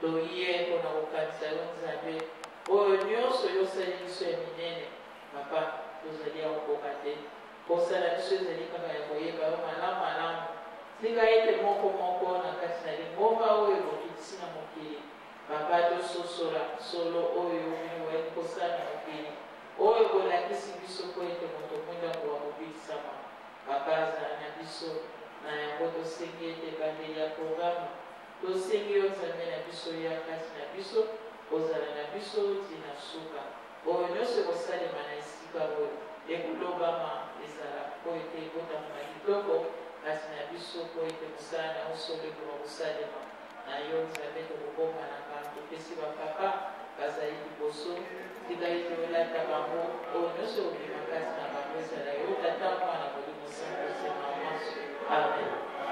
toye mpona kokanisa yo nzambe oyo nyonso yosali biso ya minene papa tozali ya kokoka te kosala biso ezali kaka ya koyeba yo malamu malamu tika ete moko moko na kati na lingomba oyo ekokitisi na mokili papa tososola solo oyo oyo kosala na mokili oyo kolakisi biso po ete moto mwinda kowa kobikisama papa azala na biso na yango tosengi ete bandeli ya programe tosengi yo nzambe na biso ya kasi na biso kozala na biso tina suka oyo nyonso ekosalema na esika oyo ekolobama ezala po ete ekotama na kitoko kasi na biso po ete mosala na osolo ekoma kosalema na yo nzambe tokokoma na kango topesi bapapa bazali liboso tika ete olata bango oyo nyonso obima kasi na bango ezala yo tata mwana molimo sango sema maso amen.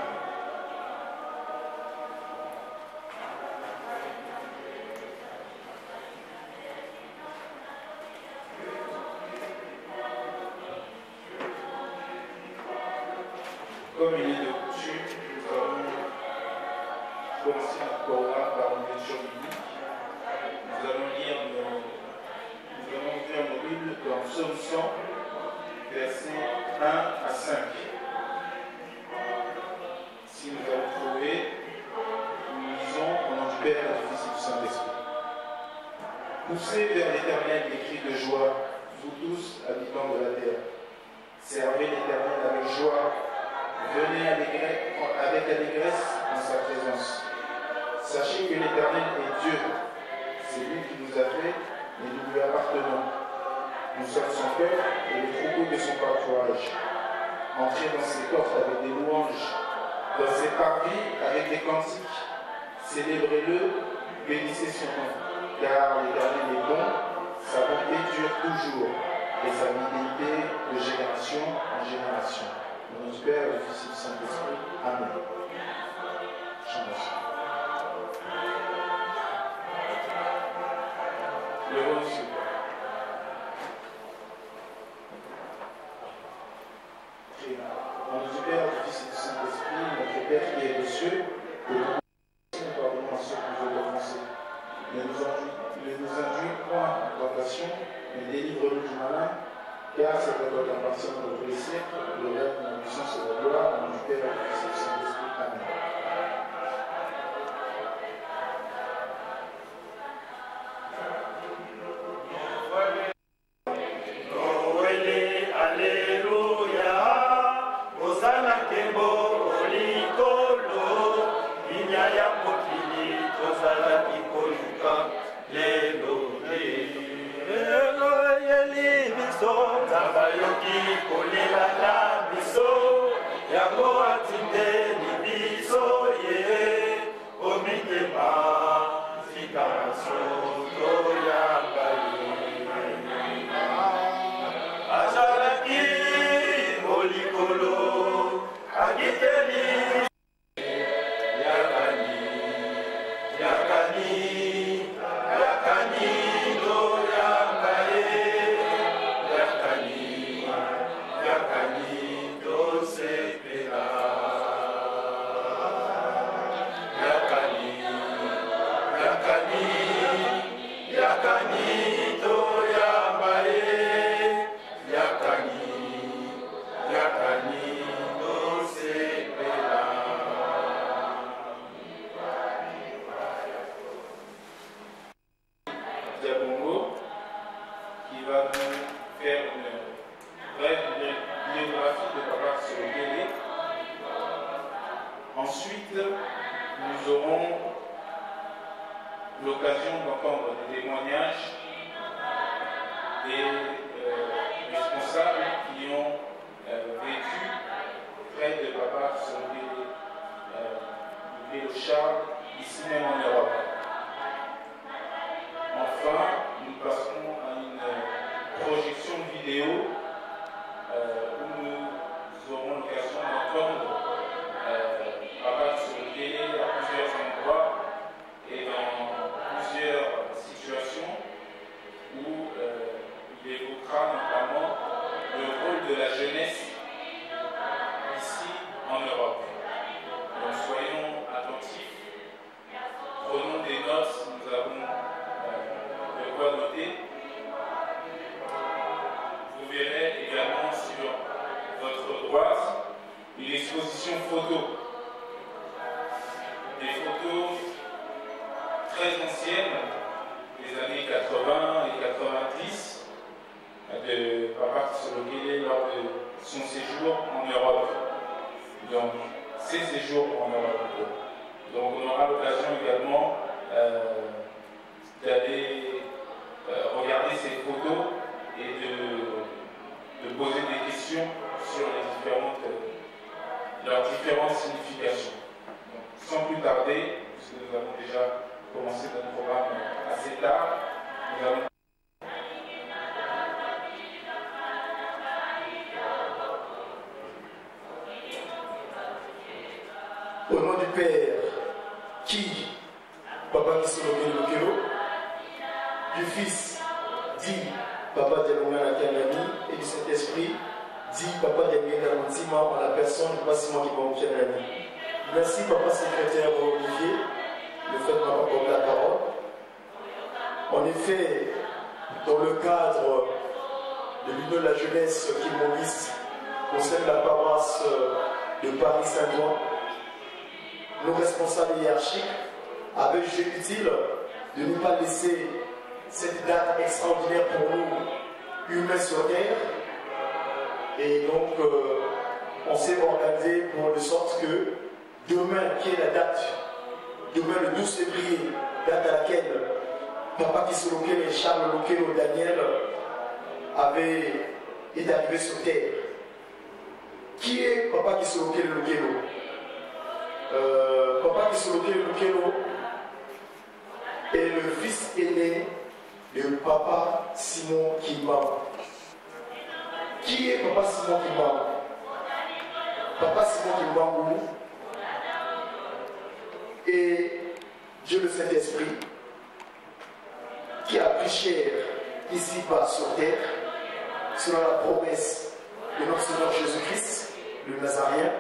Comme il est de coutume, nous allons commencer notre programme par une lecture biblique. Nous allons ouvrir nos Bibles dans Psaume 100, versets 1 à 5. Si nous avons trouvé, nous lisons au nom du Père, du Fils et du Saint-Esprit. Poussez vers l'Éternel des cris de joie, vous tous, habitants de la terre. Servez l'Éternel avec joie. Venez avec allégresse en sa présence. Sachez que l'Éternel est Dieu. C'est lui qui nous a fait et nous lui appartenons. Nous sommes son peuple et le troupeau de son pâturage. Entrez dans ses portes avec des louanges, dans ses parvis avec des cantiques. Célébrez-le, bénissez son nom. Car l'Éternel est bon, sa bonté dure toujours et sa fidélité de génération en génération. Au nom du Père, du Fils et du Saint-Esprit. Amen. Chantons. Le roi du Seigneur. Au nom du Père, du Fils et du Saint-Esprit, notre Père qui est aux cieux, que nous pardonnons à ceux qui nous ont offensés. Ne nous induis point en tentation, mais délivre-nous du malin. Car c'est à toi qu'appartient notre siècle, le règne, la puissance et la gloire, au nom du Père, du Fils et du Saint-Esprit. Amen. Alléluia, Hosanna Kembo, Olikolo, Inyaya Mokili, Tosala Kikoluka, Lelole. Zabayoki kolela na biso yango atindeli biso ye omitema fika soto ya ngai azalaki molikolo agiteli yakani do ya ngai Ensuite, nous aurons l'occasion d'entendre des témoignages des responsables qui ont vécu près de Papa Vélo Charles, ici même en Europe. Enfin, nous passerons à une projection vidéo où nous aurons l'occasion d'entendre Papa Tsongé à plusieurs endroits et dans plusieurs situations où il évoquera notamment le rôle de la jeunesse ici en Europe. Donc soyons attentifs, prenons des notes. notes, nous avons de quoi noter. Vous verrez également sur votre droite une exposition photo. Des photos très anciennes, des années 80 et 90, de Papa Kisolokele lors de son séjour en Europe. Donc, ses séjours en Europe. Donc, on aura l'occasion également d'aller regarder ces photos et de poser des questions sur leurs différentes significations. Donc, sans plus tarder, puisque nous avons déjà commencé notre programme assez tard, nous allons au nom du Père, qui, Papa Kisolokele Lokelo, du Fils, dit Papa Dialongana Kianami, et du Saint-Esprit, dit Papa Dialongana Montima en la personne du Passement qui va Kianami. Merci Papa Secrétaire Olivier, le fait de m'avoir porté la parole. En effet, dans le cadre de l'Union de la jeunesse qui m'oblige au sein de la paroisse de Paris-Saint-Ouen, nos responsables hiérarchiques avaient jugé utile de ne pas laisser cette date extraordinaire pour nous, humains sur terre. Et donc, on s'est organisé pour de sorte que demain, qui est la date, demain le 12 février, date à laquelle Papa Kisolokele et Charles Lokelo Daniel est arrivé sur terre. Qui est Papa Kisolokele Lokelo? Papa Kisolokele Lokelo est le fils aîné de Papa Simon Kimbangu. Qui est Papa Simon Kimbangu? Papa Simon Kimbangu est Dieu le Saint-Esprit qui a pris chair ici-bas sur terre selon la promesse de notre Seigneur Jésus-Christ, le Nazaréen.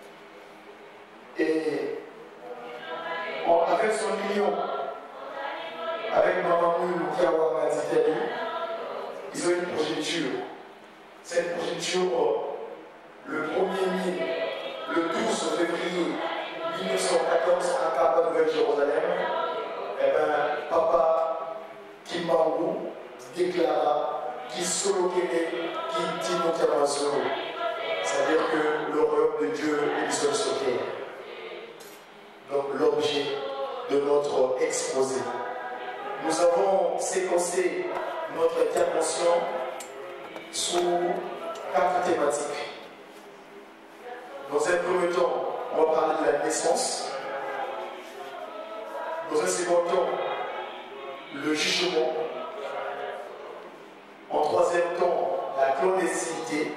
Et avec son union avec Maman Moulou Kiawa Mazitani, ils ont une progéniture. Cette progéniture, le 1er mai, le 12 février 1914 à Kaba Nouvelle-Jérusalem, eh ben, Papa Kimbangu déclara Kisolokele Kitimokiamazoro, c'est-à-dire que le royaume de Dieu est du sol sur terre. Donc l'objet de notre exposé. Nous avons séquencé notre intervention sous 4 thématiques. Dans un premier temps, on va parler de la naissance. Dans un second temps, le jugement. En troisième temps, la clandestinité.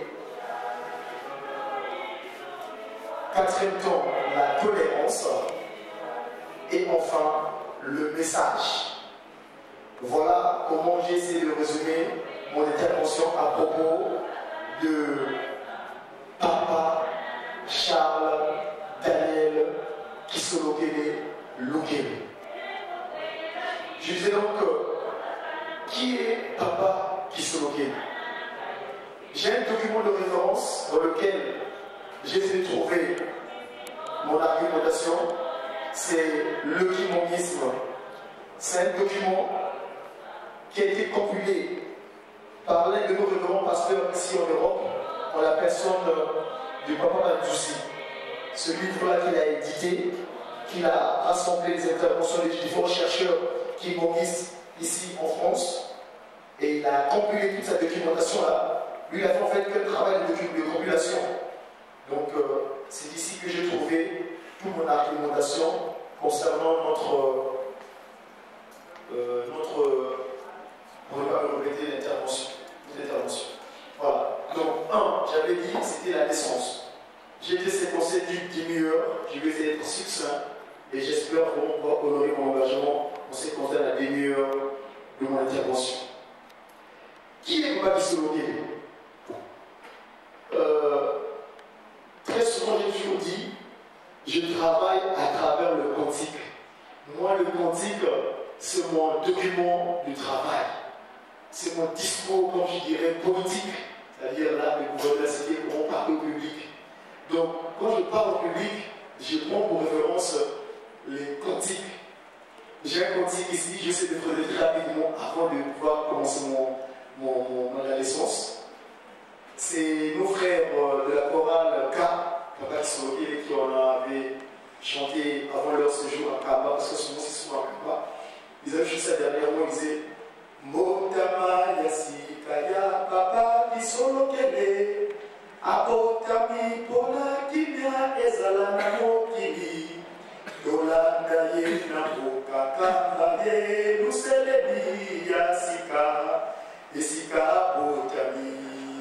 Quatrième temps, la tolérance. Et enfin, le message. Voilà comment j'ai essayé de résumer mon intervention à propos de Papa Charles Daniel Kisolokele Lokelo. Je disais donc, qui est Papa Kisolokele? J'ai un document de référence dans lequel j'ai essayé de trouver mon argumentation. C'est le kimonisme. C'est un document qui a été compilé par l'un de nos révérends pasteurs ici en Europe, en la personne de Papa Mandjoussi. Ce livre-là qu'il a édité, qu'il a rassemblé les interventions des différents chercheurs qui mobilisent ici en France, et il a compilé toute cette documentation-là. Lui, il a fait en fait qu'un travail de compilation. Donc, c'est ici que j'ai trouvé toute mon argumentation concernant notre on ne va pas répéter l'intervention. Voilà. Donc, j'avais dit, c'était la naissance. J'ai été séquencé d'une demi-heure, je vais essayer d'être succinct, et j'espère qu'on va honorer mon engagement en ce qui concerne la demi-heure de mon intervention. Qui est Papa Kisolokele? Très souvent, j'ai toujours dit, je travaille à travers le quantique. Moi, moi, le cantique, c'est mon document de travail. C'est mon discours, comme je dirais, politique. C'est-à-dire là, le gouverneur, c'est on parle au public. Donc, quand je parle au public, je prends pour référence les cantiques. J'ai un cantique ici, j'essaie de faire très rapidement avant de pouvoir commencer ma naissance. C'est nos frères de la chorale K, Papa Kisoloke, qui en avaient chanté avant leur séjour à Kaba, parce que souvent c'est souvent à Kaba. Ils avaient chanté ça dernièrement, ils disaient Motama Yasikaya Papa Kisolokele Apotami Pola Kimia Ezalana Mokili Yolanda Ye Namokaka Ye Luselebi Yasika Yesika Apotami.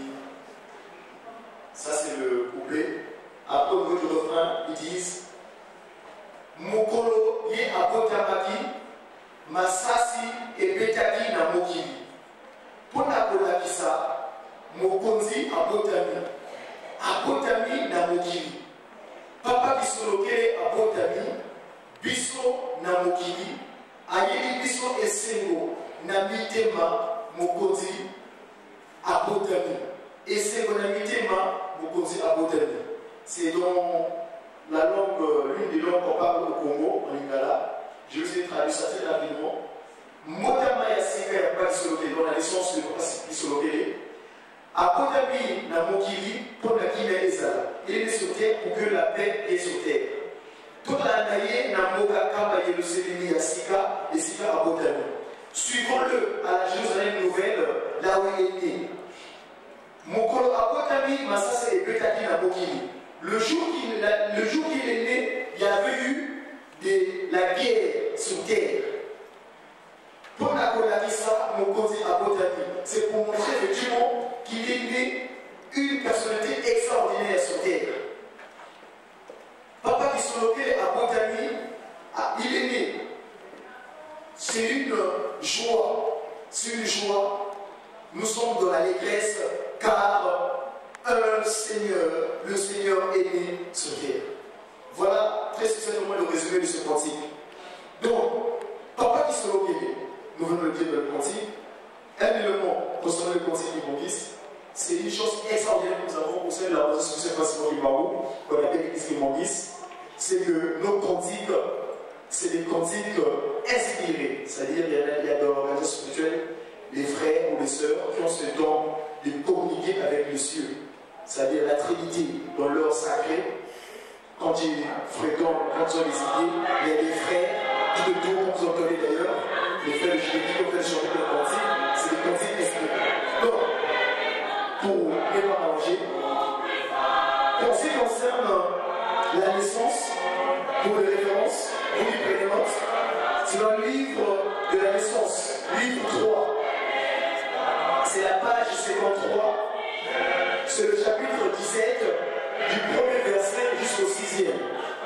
Ça c'est le couplet. Après au niveau du refrain, ils disent Mokolo Ye Apotamaki Masasi et Betaki na Mokili. Pona Kolakisa Mokonzi Apotami. Apotami na Mokili. Papa Kisoloke Apotami. Biso na Mokili. Ayeli Biso Esengo na Mitema Mokonzi Apotami. Esengo na Mitema Mokonzi Apotami. C'est dans la langue, l'une des langues qu'on parle au Congo, en Lingala. Je vous ai traduit ça très rapidement. Motama Yasika Yapa Kisoloke, dans la naissance de Papa Kisoloke. Apotami na Mokili, Ponakina Ezala. Il est né sur terre pour que la paix est sur terre. Toute la naïe na Moka Kamba Yeluselini Yasika, et Sika Apotami. Suivons-le à la Jérusalem nouvelle, là où il est né. Mokolo Apotami, Masasa et Betaki na Mokili. Le jour qu'il est né, il y avait eu de la guerre sur terre. Pour la Kolakisa, Mokonzi Apotami, c'est pour montrer effectivement qu'il est né une personnalité extraordinaire sur terre. Papa Kisoloke Apotami, il est né. C'est une joie. C'est une joie. Nous sommes dans l'allégresse car un Seigneur, le Seigneur est né sur terre. Voilà très succinctement le résumé de ce cantique. Donc, Papa Kisoloke, nous venons de le dire dans le cantique, un élément concernant le cantique du Bongis, c'est une chose extraordinaire que nous avons au sein de la Association principale du Barou, qu'on appelle l'Église du Bongis, c'est que nos cantiques, c'est des cantiques inspirés. C'est-à-dire qu'il y a dans l'organisation spirituelle les frères ou les sœurs qui ont ce don de communiquer avec le ciel. C'est-à-dire la Trinité dans l'heure sacrée. Quand ils fréquentent, quand ils ont les idées, il y a des frères qui de tout, comme vous entendez d'ailleurs, les frères de Jésus qui ont fait chanter le cantique, c'est des cantiques inspirés. Donc, pour ne pas manger, en ce qui concerne la naissance, pour les références, pour les prénoms, c'est dans le livre de la naissance, livre 3. C'est la page 53. C'est le chapitre 17, du premier verset jusqu'au 6e.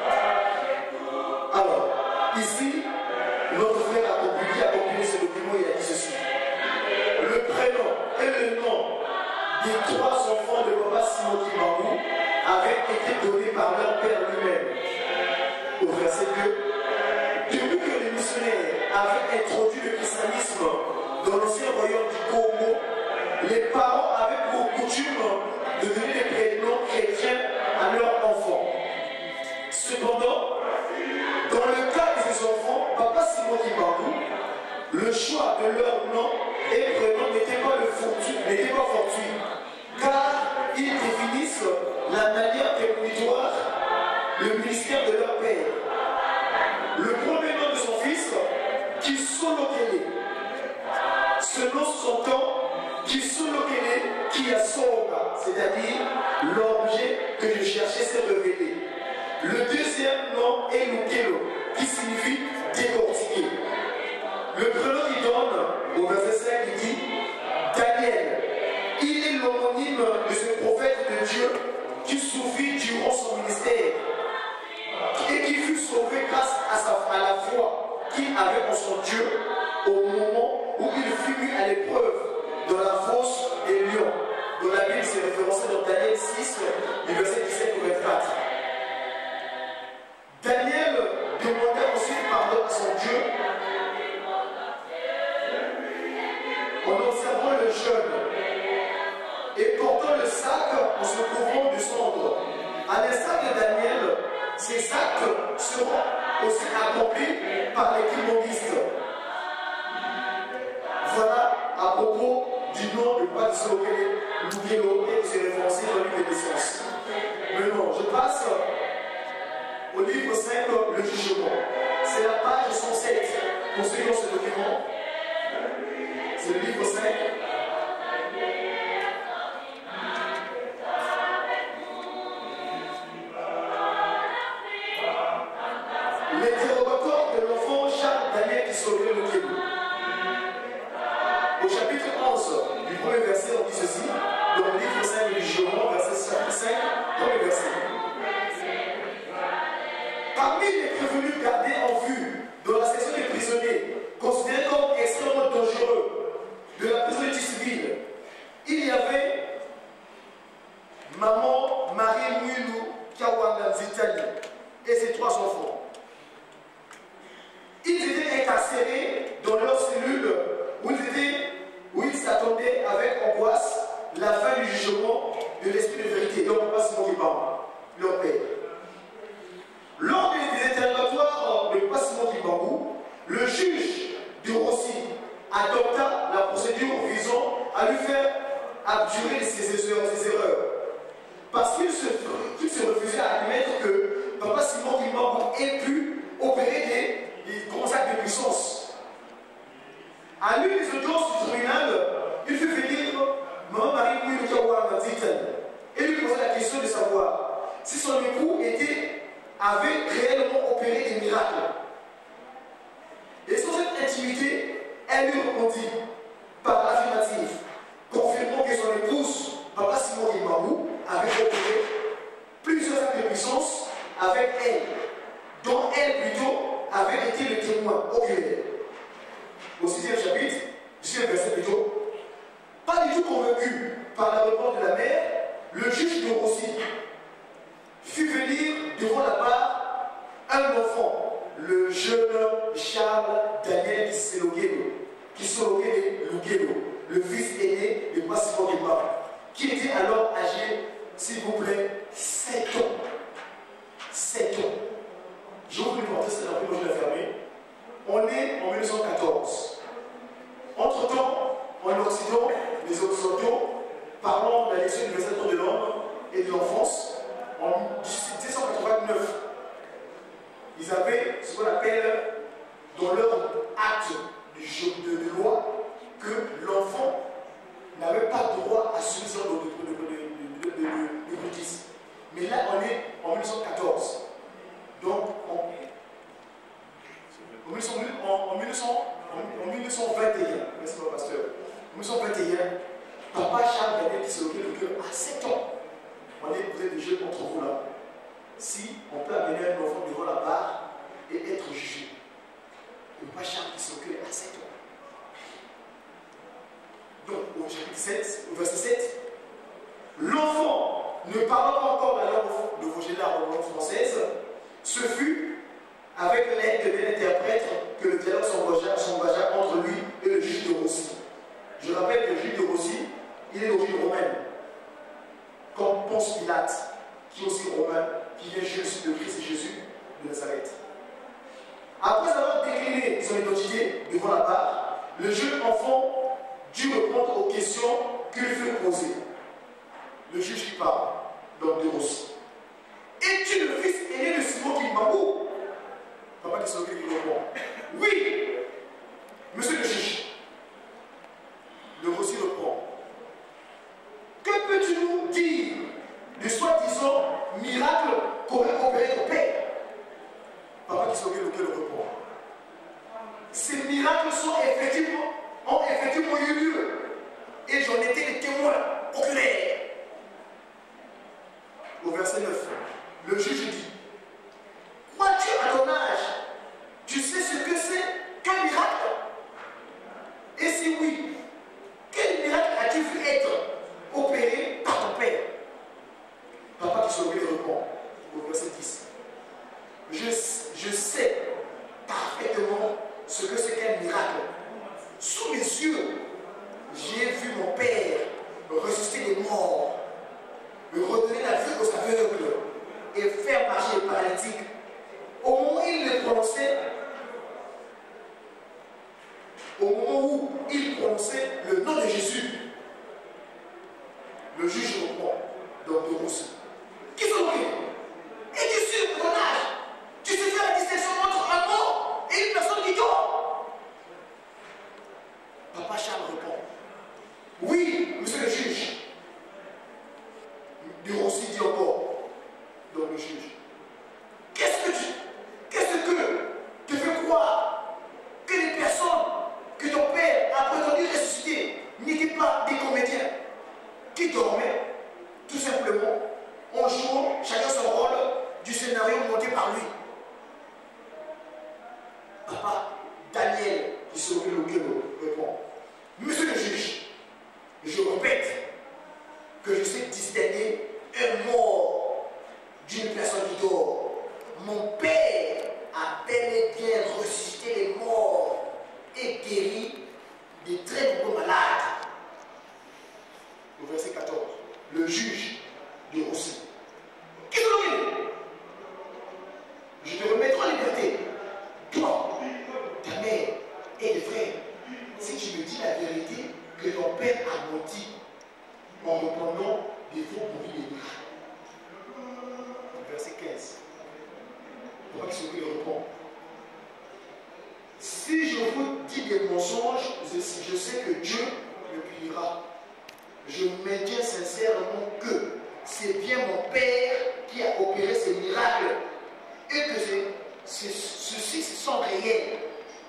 Alors, ici, notre frère a compilé ce document, il a dit ceci. Le prénom et le nom des 3 enfants de Papa Simon Kimaru avaient été donnés par leur père lui-même. Au verset 2, depuis que les missionnaires avaient introduit le christianisme dans l'ancien royaume du Congo, les parents avaient pour coutume de donner des prénoms chrétiens à leurs enfants. Cependant, dans le cas de ces enfants, Papa Simon Kimaru, le choix de leur nom et prénom n'était pas fortuit, car ils définissent la manière prémonitoire, le ministère de leur père. Le premier nom de son fils, Kisolokele, selon son temps, Kisolokele Kiasonga, c'est-à-dire l'objet que je cherchais s'est révélé. Le deuxième nom est Lukelo, qui signifie décortiquer. Le prénom qu'il donne, au verset 5, il dit Daniel. Il est l'homonyme de ce prophète de Dieu qui souffrit durant son ministère et qui fut sauvé grâce à la foi qu'il avait en son Dieu au moment où il fut mis à l'épreuve dans la fosse des lions. Dans la Bible, c'est référencé dans Daniel 6, du verset 17 au 24. Daniel demandait ensuite pardon à son Dieu le sac en se couvrant de cendre. À l'instar de Daniel, ces actes seront aussi accomplis par les kimbongistes. Voilà à propos du nom de Patrice Lugelo et de ses référencés dans le livre des naissances. Maintenant, je passe au livre 5, le jugement. C'est la page 107. Pour ceux qui ont ce document, c'est le livre 5. L'interrogatoire de l'enfant Charles Daniel Kisogé Lugelo. Au chapitre 11 du premier verset, on dit ceci, dans le livre 5 du jugement, verset 5, premier verset. Parmi les prévenus gardés en vue dans la section des prisonniers, considérés comme extrêmement dangereux de la prison civile, il y avait maman Marie Mouilou Kawanga Zitani et ses 3 enfants. Ils étaient incarcérés dans leur cellule où ils s'attendaient avec angoisse la fin du jugement de l'esprit de vérité. Donc, on passe Simon Kibangu, leur père. Lors des interrogatoires de Simon Kibangu, le juge de Rossi adopta la procédure visant à lui faire abjurer ses erreurs. Parce qu'il se refusait à admettre que Papa Simon Kibangu ait pu opérer des grands actes de puissance. À l'une des audiences du tribunal, il fut venir Maman Marie Mouilou Kawanga Zitani et lui posa la question de savoir si son époux avait réellement opéré des miracles. Et sur cette intimité, elle lui répondit par l'affirmative, confirmant que son épouse, Papa Simon Kibangu, avait opéré plusieurs actes de puissance avec elle, dont elle plutôt avait été le témoin oculaire. Au 6e chapitre, 6e verset plutôt, pas du tout convaincu par la réponse de la mère, le juge de Rossi fut venir devant la barre un enfant, le jeune Charles Daniel Kisogé Lugelo, le fils aîné de Papa Simon Kibangu, qui était alors âgé, s'il vous plaît, 7 ans. 7 ans. Je vous prie de porter cette après, moi je l'ai fermé. On est en 1914. Entre-temps, en Occident, les Occidentaux, parlant de la lecture universelle des droits de l'homme et de l'enfance, en 1789, ils avaient ce qu'on appelle dans leur acte de loi que l'enfant n'avait pas droit à ce genre de bêtises. Mais là, on est en 1914. Donc, en 1921, merci mon pasteur, en 1921, Papa Charles Daniel Kisogé Lugelo à 7 ans. Vous êtes des jeunes entre vous là. Si on peut amener un enfant devant la barre et être jugé. Papa Charles Kisogé à 7 ans. Donc, au chapitre 7, au verset 7, l'enfant ne parlant pas encore la langue de Vaugélar en langue française, ce fut avec l'aide d'un interprète que le dialogue s'engagea entre lui et le juge de Rossi. Je rappelle que le juge de Rossi, il est d'origine romaine, comme Ponce Pilate, qui est aussi romain, qui vient juger le Christ Jésus de Nazareth. Après avoir décliné son identité devant la barre, le jeune enfant dut répondre aux questions que lui furent posées. Le juge qui parle, donc de Rossi. Es-tu le fils aîné de Simon Kibangu? Papa Kisogé qui répond. Oui, monsieur le juge. Le Rossi reprend. Que peux-tu nous dire de soi-disant miracle qu'aurait opéré ton père? Papa Kisogé Lugelo répond. Ces miracles ont effectivement eu lieu. Et j'en étais le témoin oculaire. Au verset 9, le juge dit, crois-tu à ton âge, tu sais ce que c'est qu'un miracle? Et si oui, quel miracle as-tu vu être opéré par ton père? Papa Kisogé répond au verset 10, je sais parfaitement ce que c'est qu'un miracle. Sous mes yeux, j'ai vu mon père ressusciter des morts au moment où il prononçait le nom de Jésus, le juge reprend, donc de Roussy. Qui sont-ils? Es-tu sûr de ton âge? Tu sais faire la distinction entre un mort et une personne qui dort? Papa Charles répond, oui, monsieur le juge. De Roussy dit encore, donc le juge, qu'est-ce que te fait croire que les personnes que ton père a prétendu ressusciter n'étaient pas des comédiens qui dormaient tout simplement en jouant chacun son rôle du scénario monté par lui? Papa Daniel qui se répond, monsieur le juge, je répète que je sais distinguer un mort d'une personne qui dort. Mon père a bel et bien ressuscité les morts et guéri des très nombreux malades. Au verset 14, le juge de Roussy. Qu'est-ce que vous voulez? Je te remettrai en liberté. Toi, ta mère et tes frères, si tu me dis la vérité que ton père a menti en reprenant des faux bruits des miracles. Verset 15. Pour qu'il se répond. Si je vous dis des mensonges, je sais que Dieu me punira. Je maintiens sincèrement que c'est bien mon Père qui a opéré ces miracles et que ceux-ci sont réels.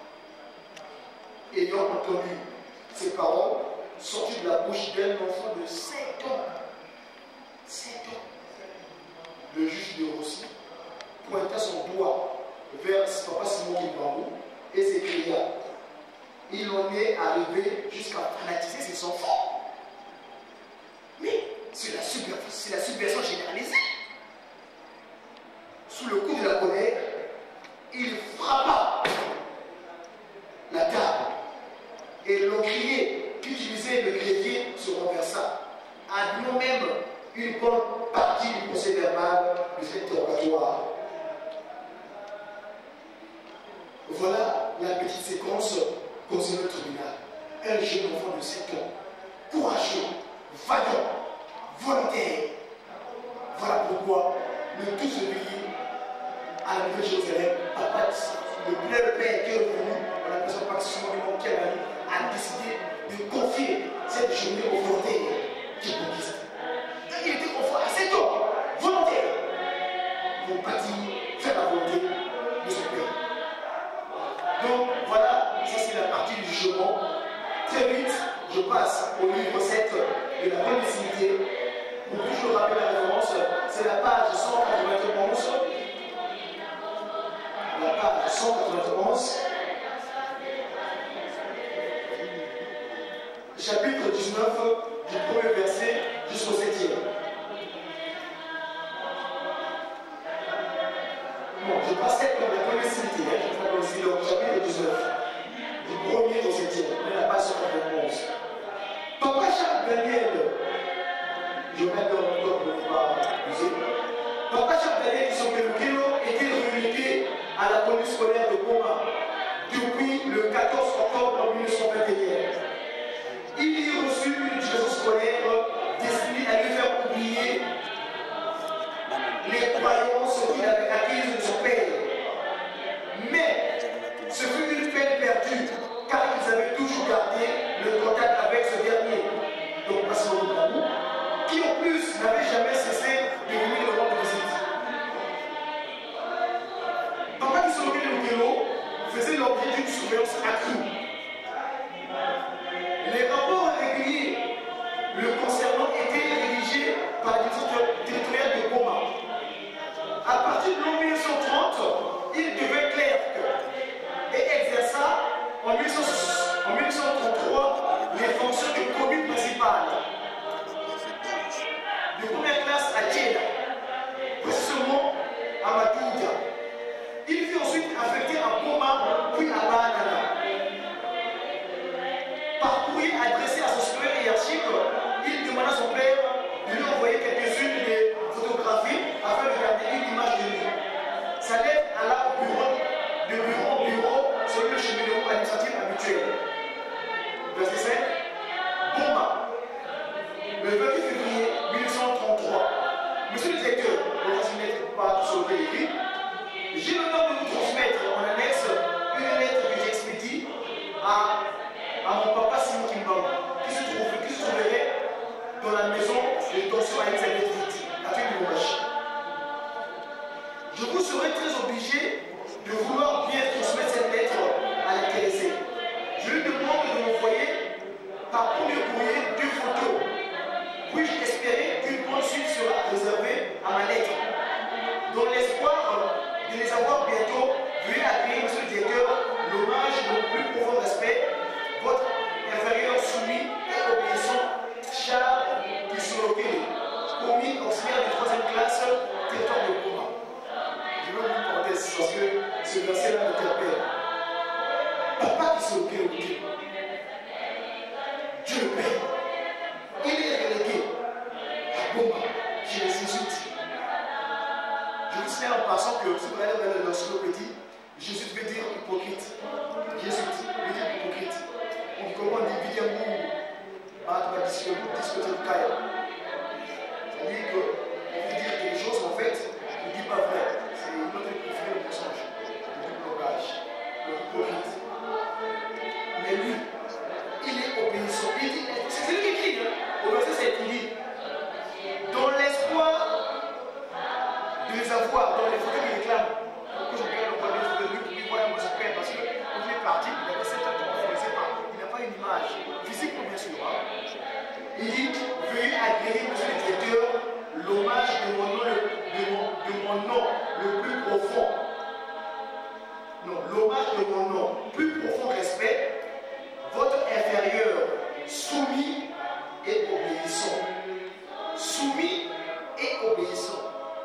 Ayant entendu ces paroles sorties de la bouche d'un enfant de 7 ans, 7 ans, le juge de Roussy pointa son doigt vers papa Simon Kimbangu et s'écria, il en est arrivé jusqu'à fanatiser ses enfants. Mais c'est la subversion généralisée. Sous le coup de la colère, il frappa la table et l'encrier qui utilisait le grévier se renversa, admirant même une bonne partie du procès verbal de cet interrogatoire. Voilà la petite séquence concernant le tribunal. Un jeune enfant de 7 ans, courageux, vaillant, volontaire. Voilà pourquoi le 12 février, à la Nouvelle-Jérusalem, papa, le père qui est revenu, on a besoin de Maximum qui a décidé de confier cette journée aux volontaires qui conquistent. Il était enfant à 7 ans, volontaire, pour bâtir, faire la volonté de son père. Donc voilà, ça c'est la partie du jugement. Très vite, je passe au livre 7 de la clandestinité. Pour toujours rappeler la référence, c'est la page 191. La page 191. Chapitre 19, du premier verset jusqu'au 7e. Bon, je passe comme la clandestinité, je vais aussi le chapitre 19, du premier au 7e. On est la page 191. Papa Charles Daniel, je vais mettre dans le corps pour ne pas abuser. Papa Charles Daniel Kisokelo était relégué à la police scolaire de Goma depuis le 14 octobre 1921. Il y reçut une éducation scolaire destinée à lui faire oublier les croyances qu'il avait acquises de son père. Mais ce fut une peine perdue, car ils avaient toujours gardé le contact avec ce dernier, donc Massimo Lukaku, qui en plus n'avait jamais cessé de venir le rendre visite. Papa Kisokelo Lukelo faisait l'objet d'une surveillance accrue. Les rapports réguliers le concernant étaient rédigés par les territoriales de Goma. À partir de 1930, il devint clerc et exerça en 1933 les fonctions de commune principale. De première classe à Tchèda, précisément à Matouda. Il fut ensuite affecté à Goma puis à Banana. Par courrier adressé à son supérieur hiérarchique, il demanda à son père de lui envoyer quelques-unes des photographies afin de garder une image de lui. Sa lettre alla au bureau, de bureau en bureau, selon le cheminement administratif habituel. c'est au cœur de Dieu. Dieu le Père. Il est relégué à Goma, chez les Jésuites. Je vous signale en passant que si vous regardez dans l'encyclopédie, Jésus veut dire hypocrite. Jésus veut dire hypocrite. On dit comment on dit Bidjamou, Mahatma Discothèque. C'est-à-dire qu'il veut dire quelque chose en fait, il ne dit pas vrai. C'est notre préféré le mensonge, le blocage, le hypocrite. Mais lui, il est obéissant. Il dit, c'est lui qui écrit, au verset 7, il dit, dans l'espoir de les avoir, dans les photos qu'il réclame, que je regarde le premier de lui, puis voilà, moi, son père, parce que quand il est parti, il avait 7 ans, il n'a pas une image physique, bien sûr. Il dit, veuillez agréer, monsieur le directeur, l'hommage de mon nom le plus profond. Non, l'hommage de mon nom, plus profond respect, votre inférieur, soumis et obéissant. Soumis et obéissant.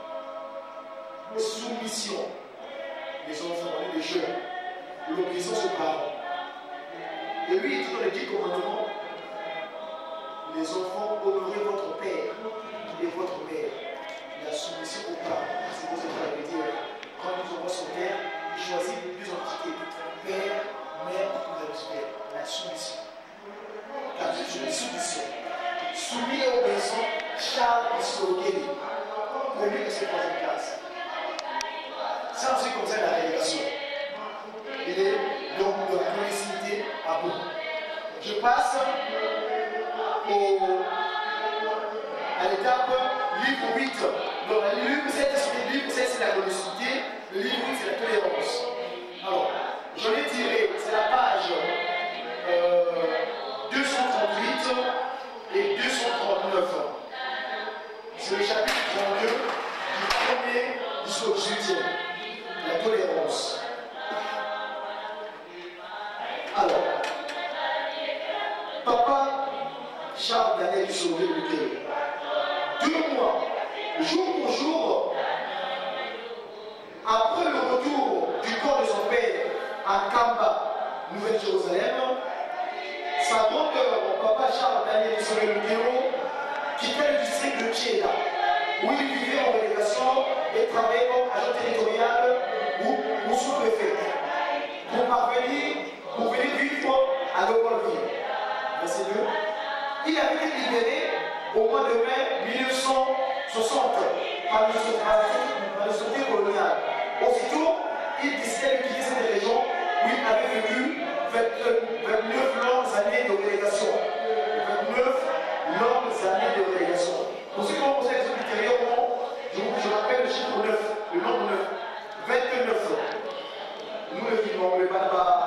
Soumission. Les enfants, les jeunes. L'obéissance aux parents. Et lui, il dit dans les 10 commandements, les enfants, honorez votre père et votre mère. La soumission aux parents. C'est pour ça que je dire, quand nous aurons son père, il choisit deux entités. Père, mère, la soumission. La soumission. Soumis et obéissant, Charles Isogeli. Pour lui, c'est pas une classe. Ça, en ce qui concerne la révélation. Il est donc de la gloricité à bout. Je passe à l'étape livre 8. Donc, le livre 7, c'est la gloricité, le livre 8, c'est la tolérance. Alors, j'en ai tiré, c'est la page 238 et 239. C'est le chapitre 32 du premier jusqu'au 18e. La tolérance. Alors, papa Charles Daniel du Sauvé Luquet, 2 mois, jour pour jour, après le retour du corps de son père à Kamba, Nouvelle-Jérusalem, sa grandeur, mon papa Charles Daniel du Sauvé Luquet, quittait le district de Tchéda, où il vivait en relégation et travaillait comme agent territorial ou sous-préfet, pour venir vivre à Léopoldville. Verset 2. Il avait été libéré au mois de mai 1960 par le société coloniale. Aussitôt, il décidait de quitter cette région où il avait vécu 29 longues années de relégation. 29 longues années de relégation. Pour ceux qui ont posé ultérieurement, je rappelle le chiffre 9, le nombre 9. 29. Nous le vivons, le Banaba,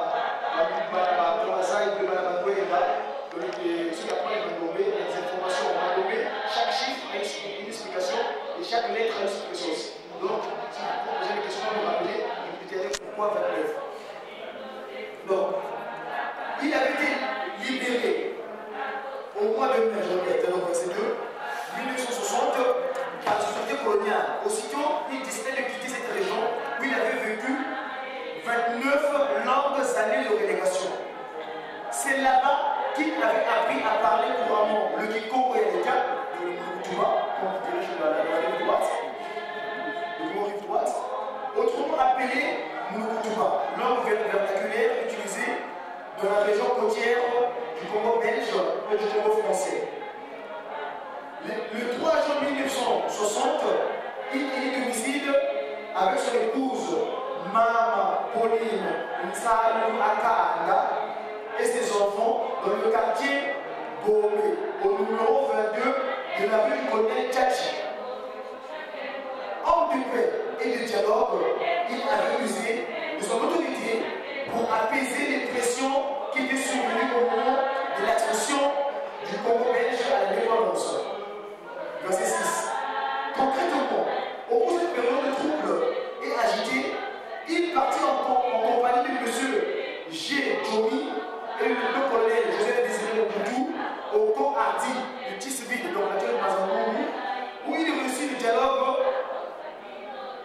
le Banaba Kouéda, ceux qui apprennent à nommer les informations, on va nommer chaque chiffre a une explication et chaque lettre a une explication aussi. Donc, si vous posez des questions, vous rappelez, vous direz pourquoi 29. Donc, il avait été libéré au mois de mai, je répète, donc verset 2, 1960, par la société coloniale. Aussitôt, il décidait de quitter cette région où il avait vécu 29 longues années de relégation. C'est là-bas qu'il avait appris à parler couramment le Kiko et le Cap, le Moutouma, comme vous direz sur la rive droite, le mot rive droite, autrement appelé Moutouma, langue vernaculaire utilisée dans la région côtière du Congo belge et du Congo français. Le 3 juin 1960, il est domicile avec son épouse Mama Pauline Nsalu Akanda et ses enfants dans le quartier Bomé, au numéro 22 de la ville du colonel Tchachi. Homme de paix et de dialogue, il avait usé de son autorité pour apaiser les pressions qui étaient survenues au moment de l'accession du Congo belge à l'indépendance. Verset 6. Concrètement, au cours de cette période de trouble et agitée, il partit en compagnie de M. G. Jomi et le colonel Joseph Désiré Mobutu au camp Hardy de Tisville, donc la terre de Mazambourou, où il réussit le dialogue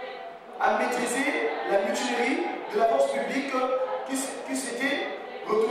à maîtriser la mutinerie de la force publique qui s'était retrouvée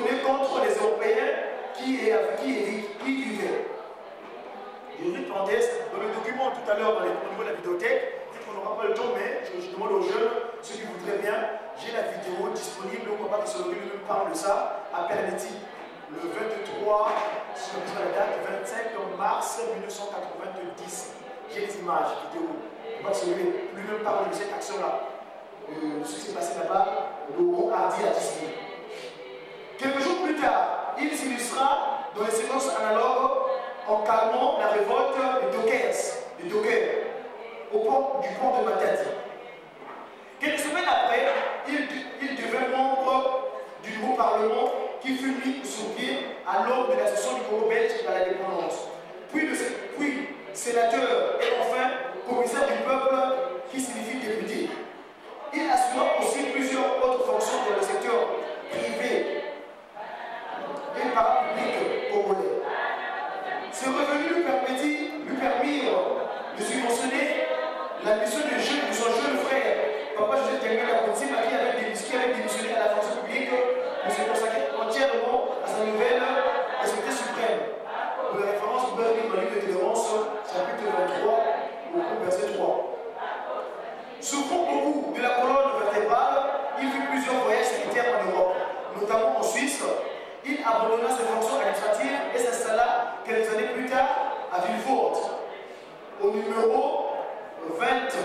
qui vivait. Je vais demander dans le document tout à l'heure au niveau de la vidéothèque, peut-être qu'on n'aura pas le temps, mais je demande aux jeunes, ceux qui voudraient bien, j'ai la vidéo disponible, on ne peut pas que celui nous parle de ça, à Perneti, le 23, si je ne la date, 25 mars 1990. J'ai des images vidéo. On va se lui-même parler de cette action-là. Ce qui s'est passé là-bas, le groupe Hardy à Disney. Quelques jours plus tard, il s'illustra dans les séquences analogues en calmant la révolte des dockers, au port du port de Matadi. Quelques semaines après, il devint membre du nouveau Parlement qui fut mis sur pied à l'aube de la session du Congo belge à la dépendance. Puis sénateur et enfin commissaire du peuple qui signifie député. Il assura aussi plusieurs autres fonctions dans le secteur privé et parapublic congolais. Ce revenu lui permirent de subventionner la mission de son jeune frère, Papa Joseph Kembe la politique, qui avait démissionné à la fonction publique pour se consacrer entièrement à sa nouvelle responsabilité suprême. Pour la référence, vous pouvez lire dans le livre de Tolérance, chapitre 23, au verset 3. Souffrant beaucoup de la colonne vertébrale, il fit plusieurs voyages sanitaires en Europe, notamment en Suisse. Il abandonna ses fonctions administratives et s'installa quelques années plus tard à Villefort, au numéro 20.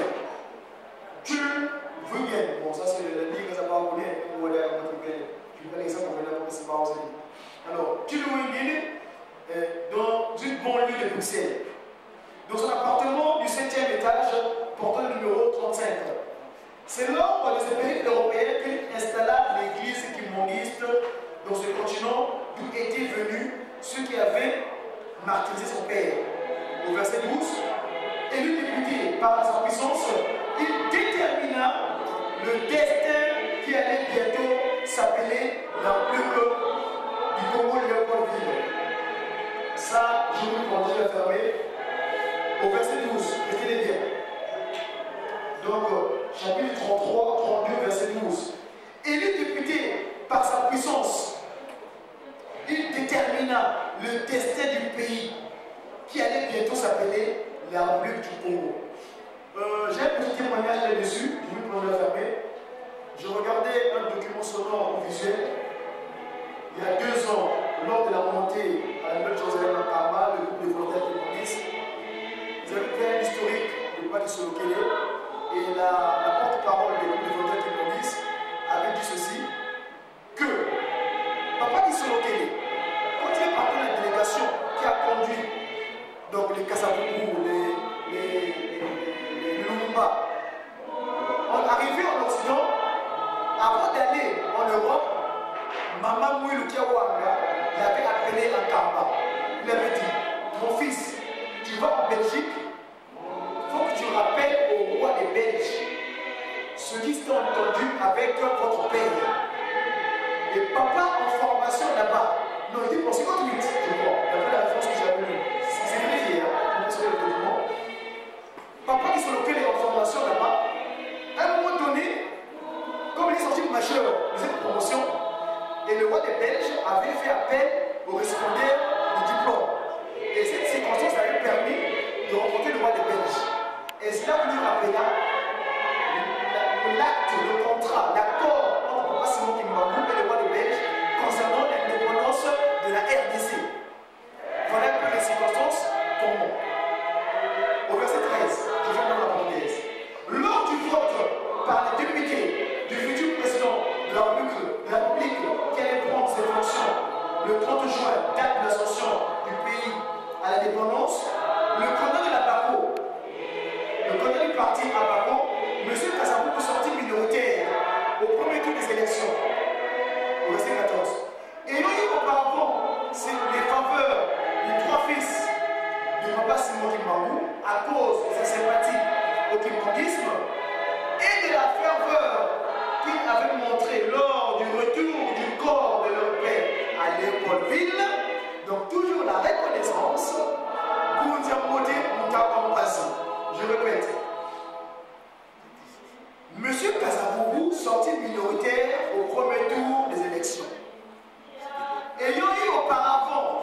Bon, ça c'est la ligne que ça va rouler. Je vais prendre l'exemple pour c'est pas aussi. Alors, dans une banlieue de Bruxelles, dans son appartement du 7e étage, portant le numéro 35. C'est lors de ces pays européens qu'il installa l'église kimonguiste dans ce continent d'où étaient venus ceux qui avaient martyrisé son père. Au verset 12, élu député par sa puissance, il détermina le destin qui allait bientôt s'appeler l'Empire du Congo Léopoldville. Ça, je vous demande de le fermer. Au verset 12, écoutez bien. Donc, chapitre 33, 32, verset 12. Élu député par sa puissance, il détermina le destin du pays qui allait bientôt s'appeler la République du Congo. J'ai un petit témoignage là-dessus, je vais prendre la fermer. Je regardais un document sonore ou visuel il y a 2 ans, lors de la montée à la Nouvelle-Jérusalem à Karma, le groupe de volontaires communistes. Vous avez fait un historique de Papa Kisolokele et la porte-parole du groupe de volontaires communistes avait dit ceci, que Papa Kisolokele, quand il est parti de la délégation qui a conduit donc les Kasavubu, les Lumumba, on arrivait en Occident, avant d'aller en Europe, Maman Mouilou Kiawanga l'avait appelé en Kamba. Il avait dit, mon fils, tu vas en Belgique, il faut que tu rappelles au roi des Belges ce qui s'est entendu avec votre père. Et papa en formation là-bas, non, il était pour 58, je crois, d'après la référence que j'avais lue. C'est vérifié, hein, pour le document. Papa qui s'en occupait en formation là-bas, à un moment donné, comme il est sorti de majeur de cette promotion, et le roi des Belges avait fait appel au récipiendaire du diplôme. Et cette circonstance avait permis de rencontrer le roi des Belges. Et cela lui rappela l'acte, le contrat, l'accord entre Papa Simon Kimbangu et le roi des Belges concernant l'indépendance de la RDC. Voilà un peu les circonstances tombant. Au verset 13, je vais dans la parenthèse. Lors du vote par les députés du futur président de la République qui allait prendre ses fonctions le 30 juin, date de l'ascension du pays à l'indépendance, le candidat de la BACO, le candidat du parti à BACO, M. Kasavubu sorti minoritaire au premier tour des élections, au verset 14. Et il y a eu auparavant les faveurs des 3 fils du papa Simon Kimbangu à cause de sa sympathie au kimbanguisme et de la ferveur qu'il avait montré lors du retour du corps de leur père à Léopoldville. Donc toujours la reconnaissance pour Ndiambote Mutakambazi. Je répète. Monsieur Kasavubu sorti minoritaire au premier tour des élections. Ayant eu auparavant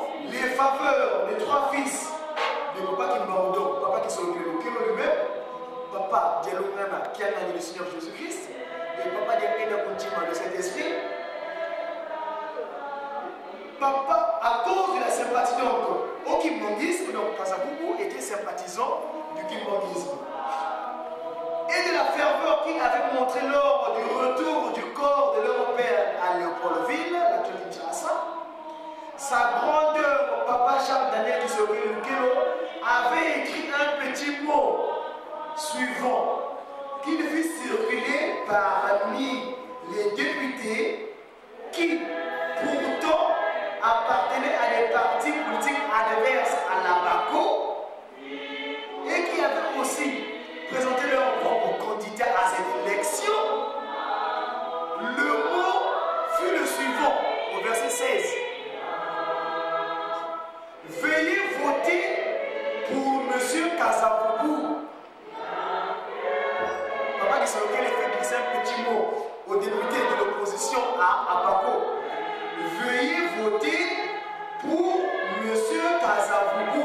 papa, à cause de la sympathie, donc, au kimbongisme, donc Kasavubu était sympathisant du kimbongisme. Et de la ferveur qu'il avait montré lors du retour du corps de leur père à Léopoldville, la Kinshasa, sa grandeur, papa Charles Daniel Kisokelo, avait écrit un petit mot suivant qui devait circuler parmi les députés qui, pourtant, appartenaient à des partis politiques adverses à l'ABACO et qui avaient aussi présenté leur propre candidat à cette élection. Le mot fut le suivant, au verset 16. Veuillez voter pour M. Kasavubu. Papa qui s'est fait glisser un petit mot aux députés de l'opposition à Abako. Veuillez voter pour M. Kasavubu.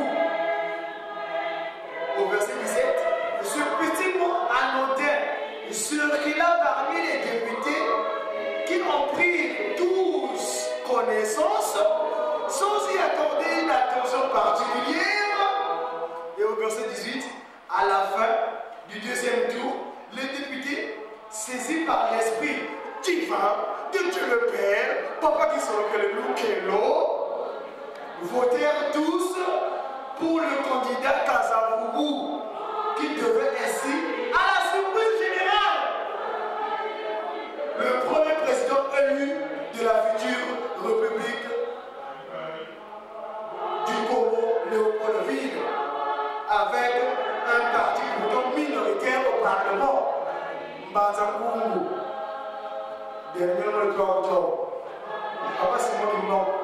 Au verset 17, ce petit mot anodin circula parmi les députés qui en prirent tous connaissance sans y accorder une attention particulière. Et au verset 18, à la fin du deuxième tour, les députés, saisis par l'esprit divin de Dieu le Père, papa qui sont le Lukelo, votèrent tous pour le candidat Kasavubu, qui devait ainsi, à la surprise générale, le premier président élu de la future République du Congo, Léopoldville, avec un parti pourtant minoritaire au Parlement, Mbazangungu. Dernièrement, le 3 octobre. Papa, c'est moi qui me manque.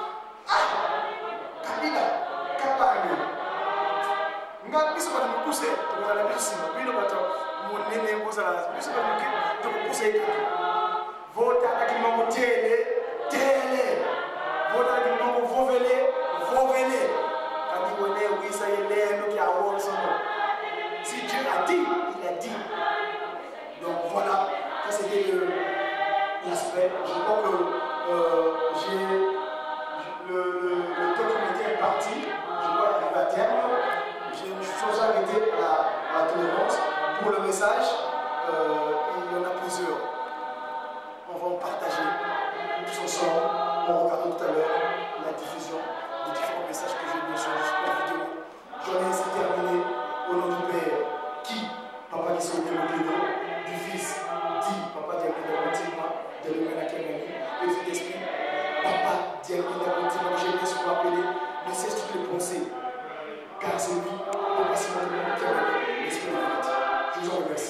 Ah! Kabila, Kapani. Nga biso ba me pousser, to la biso, bino ba to mo nene mo sala, biso ba mo to pousser. Vota ka ki mo tele. Vota ka ki mo vovele. Quand il est oui, ça y est, nous qui avons son nom. Si Dieu a dit, il a dit. Donc voilà, ça c'était l'aspect. Je crois que le temps qui m'était imparti, je dois arriver à terme. J'ai une chose arrêtée à la tolérance. Pour le message, il y en a plusieurs. On va en partager tous ensemble. On regarde tout à l'heure la diffusion des différents messages que j'ai mis sur la vidéo. J'en ai ainsi terminé au nom du Père, qui, Papa qui s'est du Fils, dit, Papa Diakina Kontima, de l'Humain Akemani, et du Esprit, Papa Diakina Kontima, que j'ai bien souvent appelé, ne cesse toutes les pensées, car c'est lui, Papa Simon Akemani, l'Esprit de vérité. Je vous en remercie.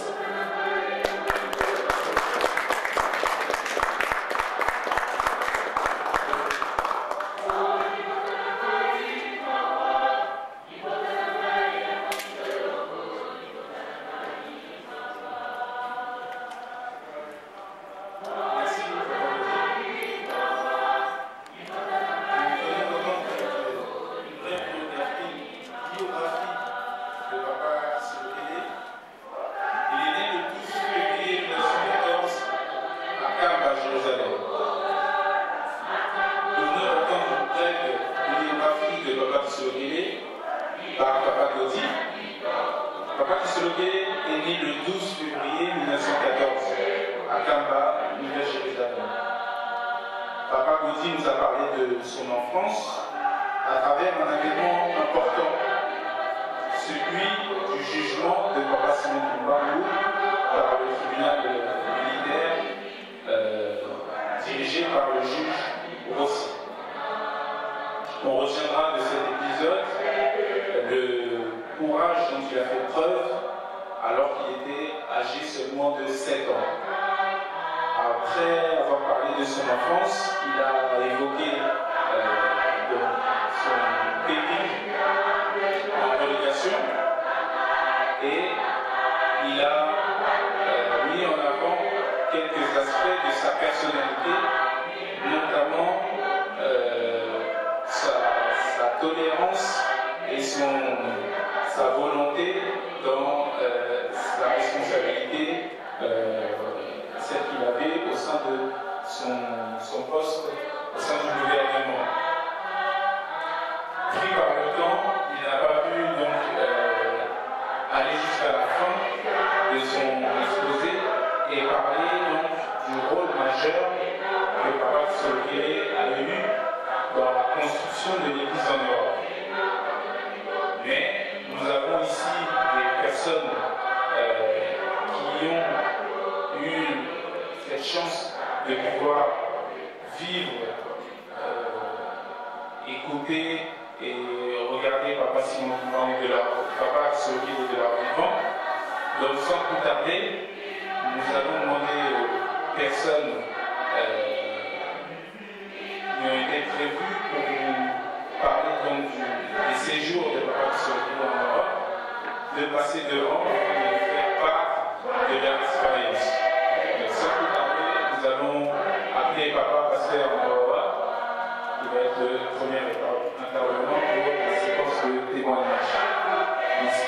Son poste au sein du gouvernement. Okele a eu dans la construction de l'Église en Europe. Mais nous avons ici des personnes qui ont eu cette chance de pouvoir vivre, écouter et regarder Papa Simon de leur Papa Okele de leur vivant. Donc sans plus tarder, nous allons demander aux personnes qui ont été prévues pour nous parler donc des séjours de Papa Okele en Europe, de passer devant et de faire part de leur expérience. Donc sans plus tarder, nous allons appeler Papa Pasteur Mbawa, qui va être le premier intervenant pour la séquence de témoignage. Merci.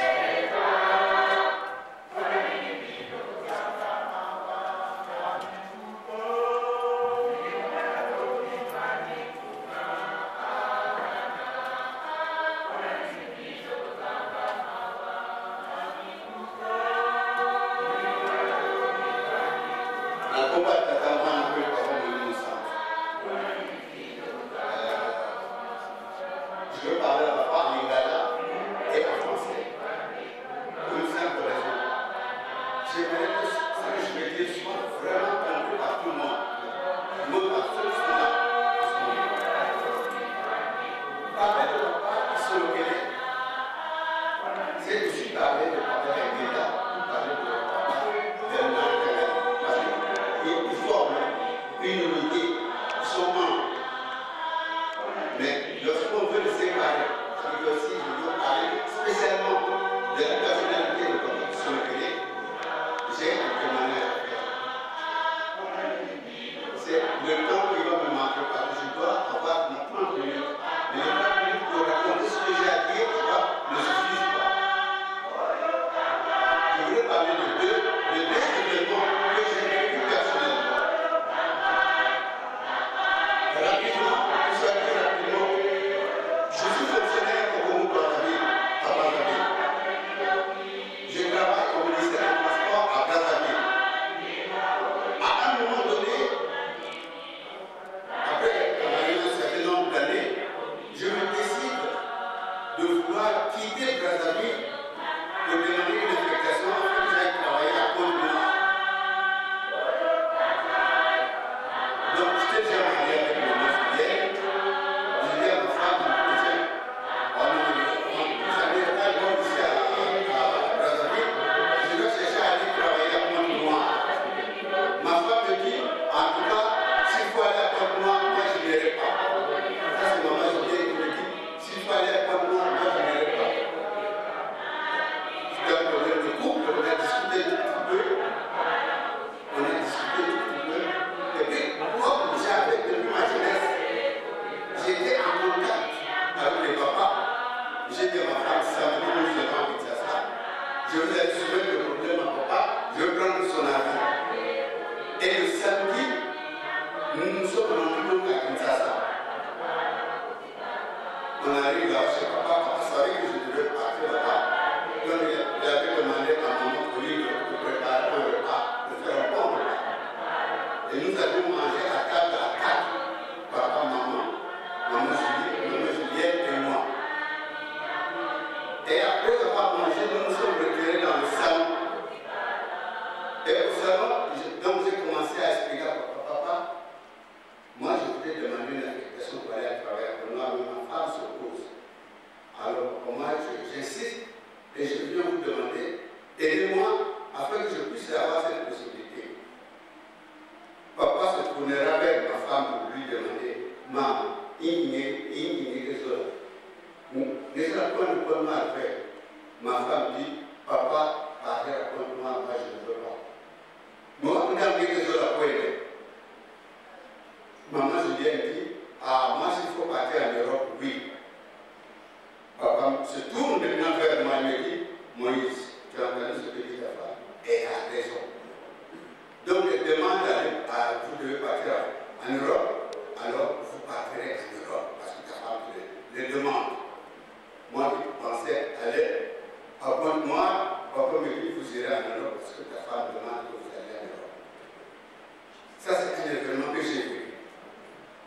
Ça, c'est un événement que j'ai vu.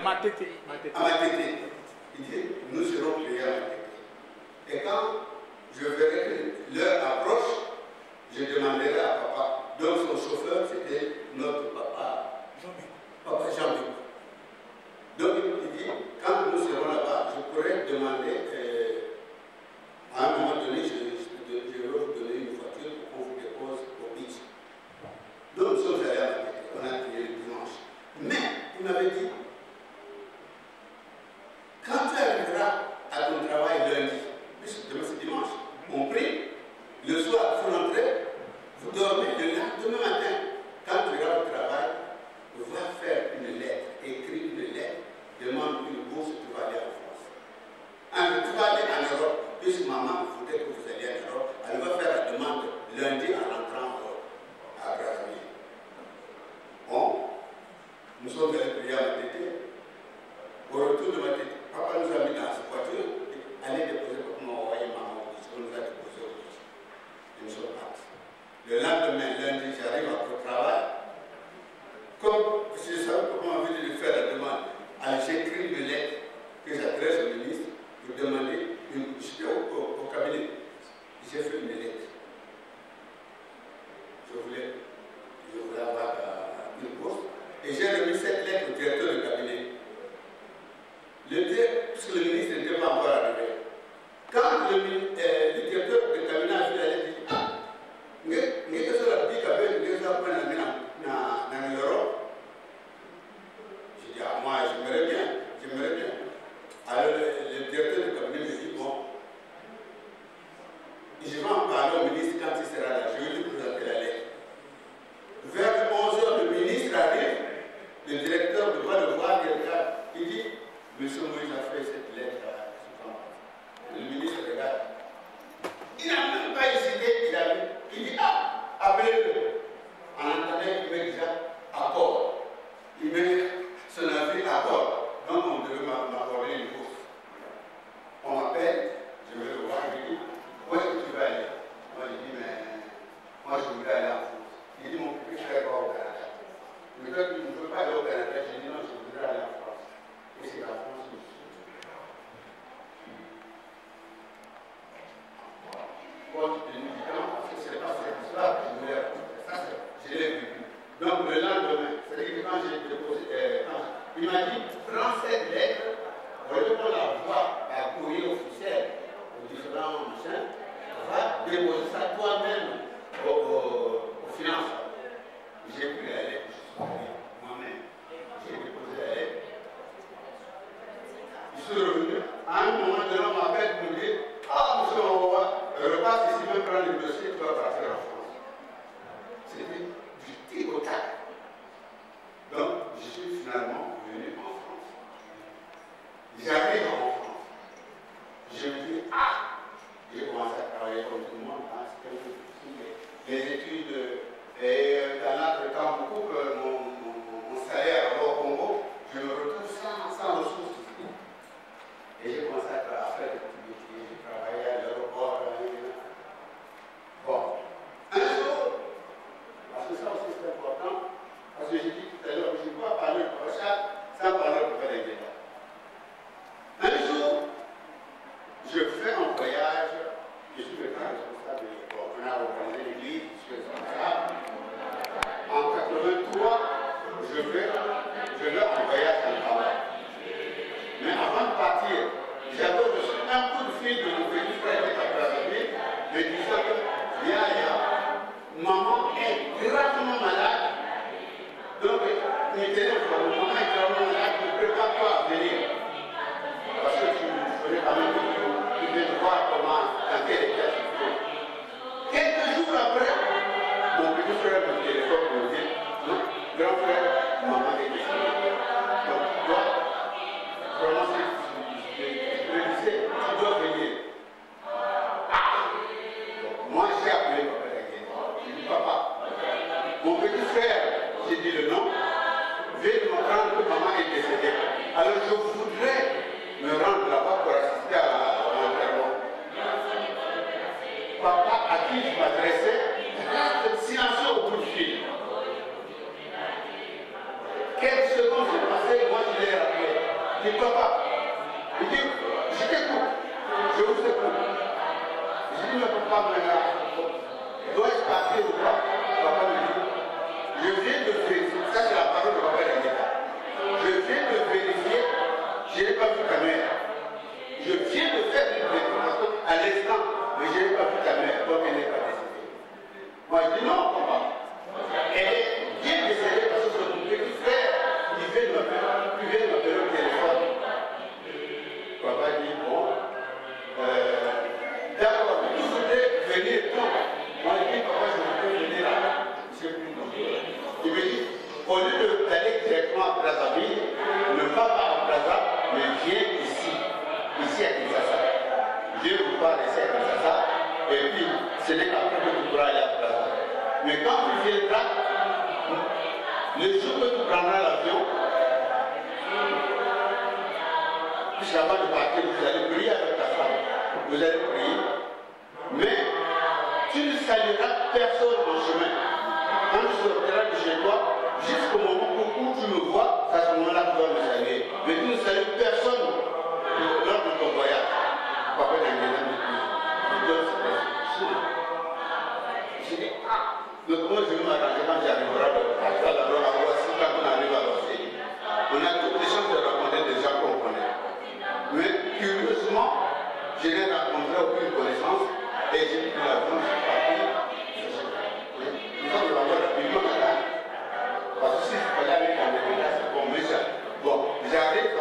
Matete. À Matete. Il dit, nous serons priés à Matete. Et quand je verrai que l'heure approche, je demanderai à papa. Donc son chauffeur, c'était notre papa, papa Jean-Luc. Donc il dit, quand nous serons là-bas, je pourrais demander, à un moment donné, je vais vous donner une voiture pour qu'on vous dépose au beach. Donc nous sommes allés à Matete, on a prié le dimanche. Mais il m'avait dit, quand tu arriveras à ton travail lundi, puisque demain c'est dimanche, on prie, le soir il faut rentrer, vous dormez, le lendemain matin, quand tu iras au travail, va faire une lettre, écris une lettre, demande une bourse, tu vas aller en France. Tu vas aller en Europe, puisque maman voudrait que vous alliez en Europe, elle va faire la demande lundi en rentrant à Brazzaville. Bon, nous sommes allés prier à Matete. Au retour de Matete, papa nous a mis dans sa voiture, allez déposer, papa m'a envoyé maman au beach, on nous a déposé au beach. Et nous sommes partis. Le lendemain, lundi, j'arrive au travail. Comme je savais comment on avait de faire la demande, alors j'écris une lettre que j'adresse au ministre pour demander une. J'étais au cabinet. J'ai fait une lettre. Je voulais avoir une poste. Et j'ai remis cette lettre au directeur du cabinet. Puisque le ministre n'était pas encore arrivé. Quand le directeur du cabinet a vu la lettre, il dit, ah, mais que ça dit qu'avec dans l'Europe. J'ai dit, ah, moi, j'aimerais bien. Alors, le directeur du cabinet me dit, bon, je vais en parler au ministre quand il sera là. Je vais lui présenter la lettre. Vers 11h, le ministre arrive, le directeur va le voir, il dit, monsieur Moïse a fait cette lettre à le ministre regarde. Il n'a même pas hésité, il dit, ah, appelez-le. En attendant, il met déjà accord. Il met son avis accord. Donc on devait m'accorder une bourse. On m'appelle, je vais le voir, je lui dis, où est-ce que tu vas aller? Moi je dis, mais moi je voudrais aller en France. Il dit, mon petit frère va au Canada. Mais toi tu ne veux pas aller au Canada? Je dis, non, je voudrais aller en France. Et c'est la France que je suis. Compte tenu du temps, parce que c'est pas cette histoire que je voulais raconter. Ça, je l'ai vécu. Donc le lendemain, c'est-à-dire que quand j'ai déposé, il m'a dit, prends cette lettre, au lieu qu'on la voit à courrier officiel, aux différents machins, va déposer ça toi-même aux finances. J'ai pris la lettre, je suis allé moi-même. J'ai déposé la lettre. Je suis revenu. À un moment donné, on m'appelle pour me dire, ah, monsieur Mawa, repasse ici, même prendre le dossier, tu vas partir en France. C'était du tic au tac. Donc, je suis finalement venu en France. J'arrive en France. Je me dis, ah, j'ai commencé à travailler comme tout le monde. Hein, c'était un peu difficile. Les études, et dans notre temps, beaucoup, mon salaire au Congo, je me retrouve sans ressources. Et j'ai commencé à faire des petits métiers, j'ai travaillé à l'aéroport. Bon, un jour, parce que ça aussi c'est important, parce que j'ai dit tout à l'heure, je ne peux pas parler de Prochac sans parler de faire des détails. Un jour, je fais un voyage, je suis le grand responsable de l'école. On a organisé l'église, je suis responsable. En 83, je vais en voyage en travail. Mais avant de partir, j'avais reçu un coup de fil de mon petit frère qui est à Brazzaville, me disant que Yaya, maman est gravement malade. Donc, il me téléphone, maman est gravement malade, prépare-toi à venir. Parce que tu voulais quand même que tu devais voir dans quel état tu fais. Quelques jours après, mon petit frère me téléphone pour me dire, non, grand frère, maman est décédée. Donc, toi, vraiment, je me disais, tu dois venir. Donc, moi, j'ai appelé papa Daguet. J'ai dit, papa, mon petit frère, j'ai dit le nom, vient me rendre que maman est décédée. Alors, je voudrais me rendre là-bas pour assister à l'enterrement. Papa, à qui je m'adressais, reste silencieux au bout du fil. Quelques secondes s'est passé, moi je l'ai rappelé. dit papa, il dit, je t'écoute, je vous écoute. Je dis, mais papa, maintenant, dois-je partir ou pas? Papa me dit, je viens de vérifier, ça c'est la parole de papa d'Anita. Je viens de vérifier, je n'ai pas vu ta mère. Je viens de faire une vérification à l'instant, mais je n'ai pas vu ta mère, donc elle n'est pas décédée. Moi je dis non, papa. Elle est bien décédée parce que c'est mon petit frère qui vient de m'appeler au téléphone. Papa dit bon, d'accord, tu voudrais venir quand? Moi je dis papa, je voudrais venir là. Il me dit, au lieu d'aller directement à Brazzaville, ne va pas à Plaza, mais viens ici à Kinshasa. Viens vous voir ici à Kinshasa, et puis ce n'est qu'après que tu pourras aller à Plaza. Mais quand tu viendras, le jour que tu prendras l'avion, puisqu'avant de partir, vous allez prier avec ta femme. Vous allez prier, mais tu ne salueras personne en chemin. Quand tu sortiras de chez toi, jusqu'au moment où tu me vois, c'est à ce moment-là que tu vas me saluer. Mais tu ne salues personne lors de ton voyage. Papa n'a rien à me dire. Je donne cette instruction. Je dis, mais comment je vais m'arranger quand j'arriverai à la Voici, quand on arrive à l'Océanie. On a toutes les chances de rencontrer des gens qu'on connaît. Mais curieusement, je n'ai rencontré aucune connaissance et j'ai pris l'avion, je suis parti. Nous avons rapidement là. Parce que si je peux aller en Amérique, c'est bon, mais ça. Bon, j'arrive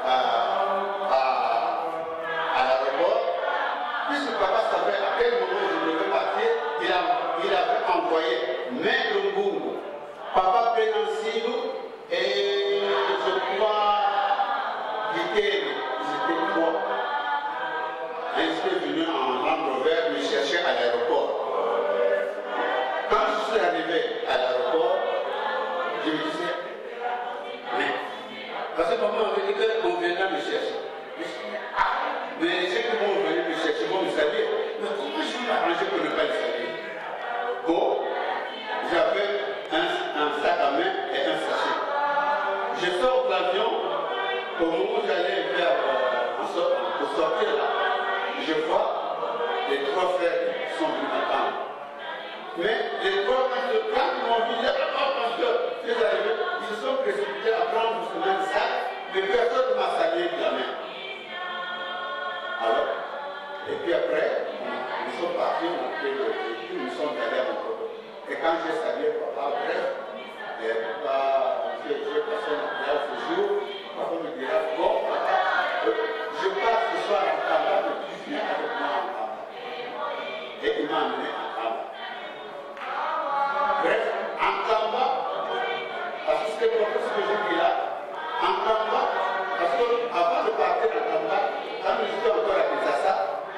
à l'aéroport. Puisque papa savait à quel moment je devais partir, il avait envoyé Maître Mbungu, Papa Benancino et je crois Vitel, ils étaient trois. Ils étaient venus en Land Rover me chercher à l'aéroport. Quand je suis arrivé à l'aéroport, je me disais, mais, parce que maman m'avait dit qu'on viendra me chercher. Je me suis dit, mais ceux qui vont venir me chercher vont me saluer. Mais comment je vais m'arranger pour ne pas les saluer? Bon, j'avais un sac à main et un sachet. Je sors de l'avion, au moment où j'allais faire, pour sortir là, je vois les trois frères qui sont venus m'attendre. Mais les trois, quand ils m'ont vu, parce que je suis arrivé, ils se sont précipités à prendre justement le sac, mais personne ne m'a salué de la main. Alors, et puis après, nous sommes partis, on a pris le véhicule, nous sommes allés à mon côté. Et quand j'ai salué papa, bref, j'ai passé un jour, papa me dira, bon, papa, je pars ce soir en Kamba, mais tu viens avec moi en Kamba. Et il m'a amené en Kamba. Bref, en Kamba, parce que c'était pour ce que j'ai dit là, en Kamba, parce qu'avant de partir en Kamba, quand j'étais encore à Kinshasa,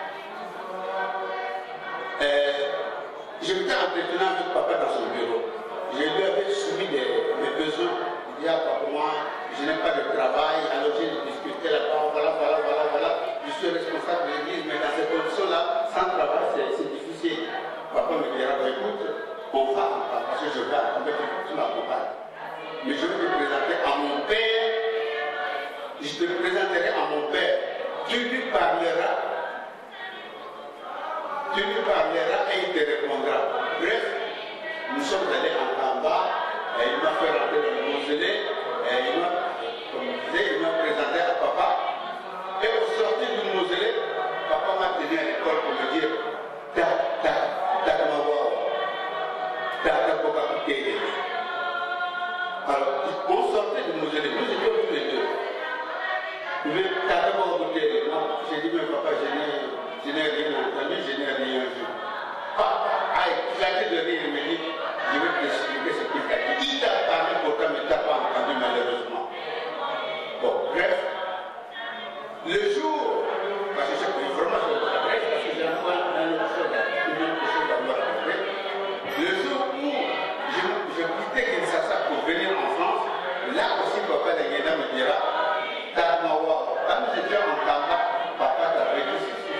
je m'étais entretenu avec papa dans son bureau. Je lui avais soumis mes besoins. Il dit, papa, moi, je n'ai pas de travail, alors j'ai discuté là-bas, voilà. Je suis responsable de l'église, mais dans ces conditions-là, sans travail, c'est difficile. Papa me dira, écoute, on va en Kamba, parce que je vais en Kamba, tu m'accompagnes. Mais je vais te présenter à mon père. Je te présenterai à mon père. Tu lui parleras et il te répondra. Bref, nous sommes allés en Kamba, et il m'a fait rentrer dans le mausolée, et il m'a présenté à papa. Et au sortir du mausolée, papa m'a tenu à l'école pour me dire, alors, on sortait du mausolée, nous étions tous les deux. Mais d'abord goûté, moi, j'ai dit, mais papa, je n'ai rien entendu, je n'ai rien vu. Papa a éclaté de rire, il me dit, je vais t'expliquer ce qu'il t'a dit. Il t'a parlé pourtant, mais tu n'as pas entendu malheureusement. Bon, bref, le jour, parce que j'ai vraiment sur la bref, parce que j'ai encore une autre chose à me raconter. Le jour où je quittais Kinshasa pour venir en France, là aussi, papa de Guéna me dira, quand nous étions en Kamba, papa t'a dit ceci,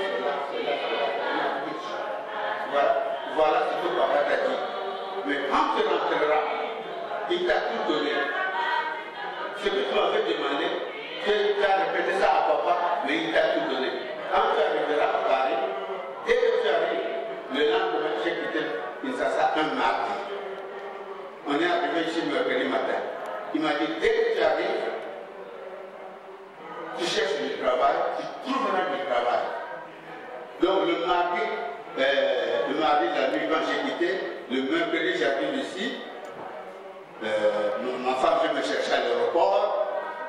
cela. Voilà ce que papa t'a dit. Mais quand tu rentreras, il t'a tout donné. Ce que tu m'avais demandé, tu as répété ça à papa, mais il t'a tout donné. Quand tu arriveras à Paris, dès que tu arrives, le lendemain, j'ai quitté Kinshasa un mardi. On est arrivé ici le mercredi matin. Il m'a dit, dès que tu arrives, tu cherches du travail, tu trouveras du travail. Donc le mardi de la nuit, quand j'ai quitté, le mercredi, j'arrive ici. Ma femme vient me chercher à l'aéroport.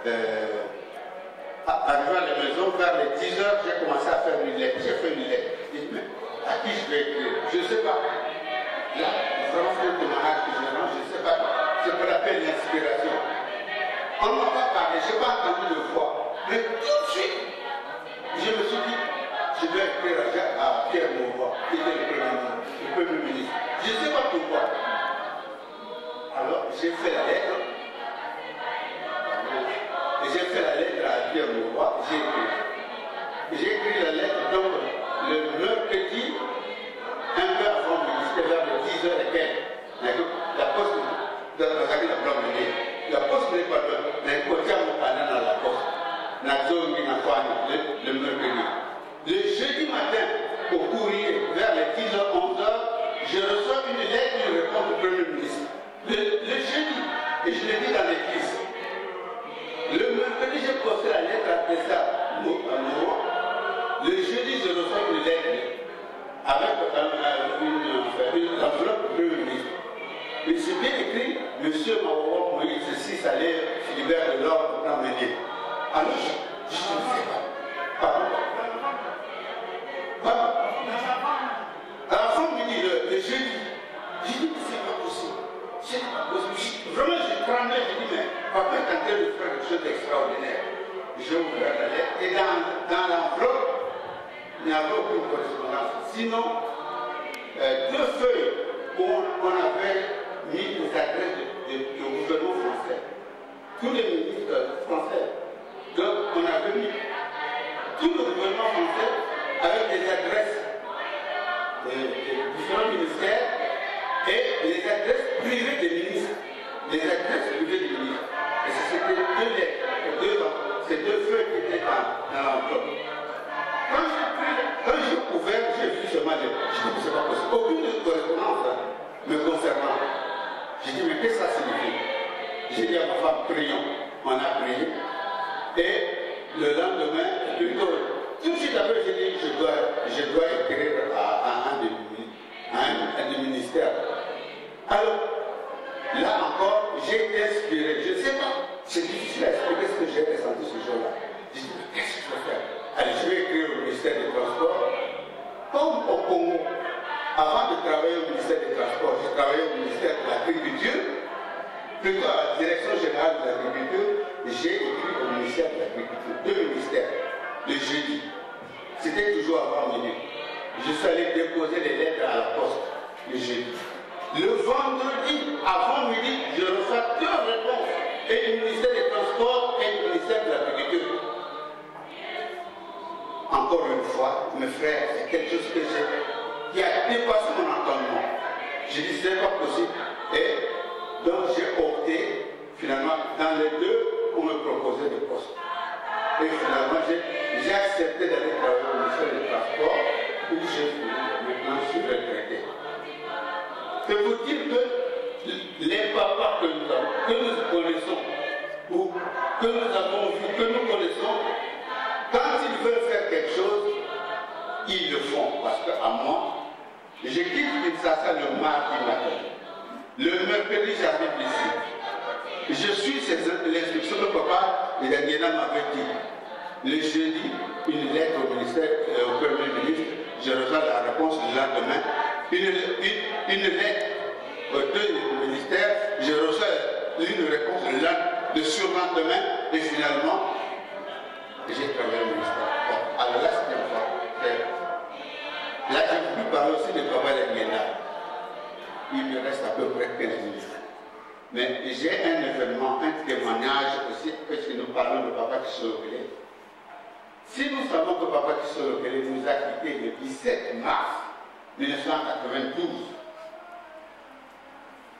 Arrivé à la maison, vers les 10 h, j'ai commencé à faire une lettre. J'ai fait une lettre. Je dis, mais à qui je vais écrire? Je ne sais pas. Là, vraiment, c'est un témoignage que je rends, je ne sais pas. C'est ce qu'on appelle l'inspiration. On ne m'a pas parlé, je n'ai pas entendu de voix. Mais tout de suite, je me suis dit, je vais écrire à Pierre Mauroy, qui était le Premier ministre. Je ne sais pas pourquoi. Alors, j'ai fait la lettre. Et j'ai fait la lettre à Pierre Mauroy, j'ai écrit. J'ai écrit la lettre, donc, le mercredi, un peu avant le ministère, vers les 10 h et quelques. La poste, la poste n'est pas là. Mais côté à mon canal dans la poste. Le mercredi. Le jeudi matin, au courrier, vers les 10 h, 11 h, je reçois une lettre, une réponse du Premier ministre. Le jeudi, et je l'ai dit dans l'église. Le mercredi, j'ai posté la lettre à Tessa Mauroy. Le jeudi, je reçois une lettre avec une enveloppe du Premier ministre. Mais c'est bien écrit, Monsieur Mauroy Moïse, ceci, ça allait Philibert de l'ordre pour l'emmener. Alors, je ne sais pas. Pardon. À la fin du jeudi, j'ai dit, c'est pas possible. C'est pas possible. Vraiment, j'ai tremblé, j'ai dit, mais papa est en train de faire quelque chose d'extraordinaire. J'ai ouvert la lettre et dans l'enveloppe, il n'y avait aucune correspondance. Sinon, deux feuilles où on avait mis les adresses du gouvernement français. Tous les ministres français. Donc, on avait mis tout le gouvernement français avec les adresses des différents ministères et les adresses privées des ministres. Les adresses privées des ministres. Et c'était deux lettres, ces deux feuilles qui étaient dans l'enveloppe. Quand j'ai ouvert, j'ai vu ce matin, je dis, c'est pas possible. Aucune correspondance me concernant. J'ai dit, mais qu'est-ce que ça signifie? J'ai dit à ma femme, prions. On a prié. Et le lendemain, plutôt, tout de suite après, j'ai dit, je dois écrire à un des ministères. Alors, là encore, j'ai été inspiré. Je ne sais pas, c'est difficile à expliquer ce que j'ai ressenti ce jour-là. J'ai dit, mais qu'est-ce que je vais faire? Allez, je vais écrire au ministère des Transports. Comme au Congo, avant de travailler au ministère des Transports, j'ai travaillé au ministère de l'Agriculture, plutôt à la Direction Générale de l'Agriculture, j'ai écrit au ministère de l'Agriculture, deux ministères, le jeudi. C'était toujours avant minuit. Je suis allé déposer les lettres à la poste, le jeudi. Le vendredi, avant midi, je reçois deux réponses, et le ministère des Transports et le ministère de l'Agriculture. Encore une fois, mes frères, c'est quelque chose qui a dépassé mon entendement. J'ai dit, c'est pas possible. Et donc, j'ai opté, finalement, dans les deux, pour me proposer des postes. Et finalement, j'ai accepté d'aller travailler au ministère des Transports, où maintenant je suis retraité. C'est pour dire que les papas que nous connaissons, ou que nous avons vu, que nous connaissons, quand ils veulent faire quelque chose, ils le font. Parce qu'à moi, je quitte Kinshasa le mardi matin. Le mercredi, j'arrive ici. Je suis l'instruction que papa Yangena m'avait dit. Le jeudi, une lettre au ministère, au Premier ministre, je reçois la réponse le lendemain. Une lettre aux deux ministères, je reçois une réponse le surlendemain, et finalement, j'ai travaillé au ministère. Bon, alors là, c'était une fois. Là, j'ai voulu parler aussi de papa Yangena. Il me reste à peu près 15 minutes. Mais j'ai un événement, un témoignage aussi, puisque nous parlons de Papa Kissolokele. Si nous savons que Papa Kissolokele nous a quittés le 17 mars 1992,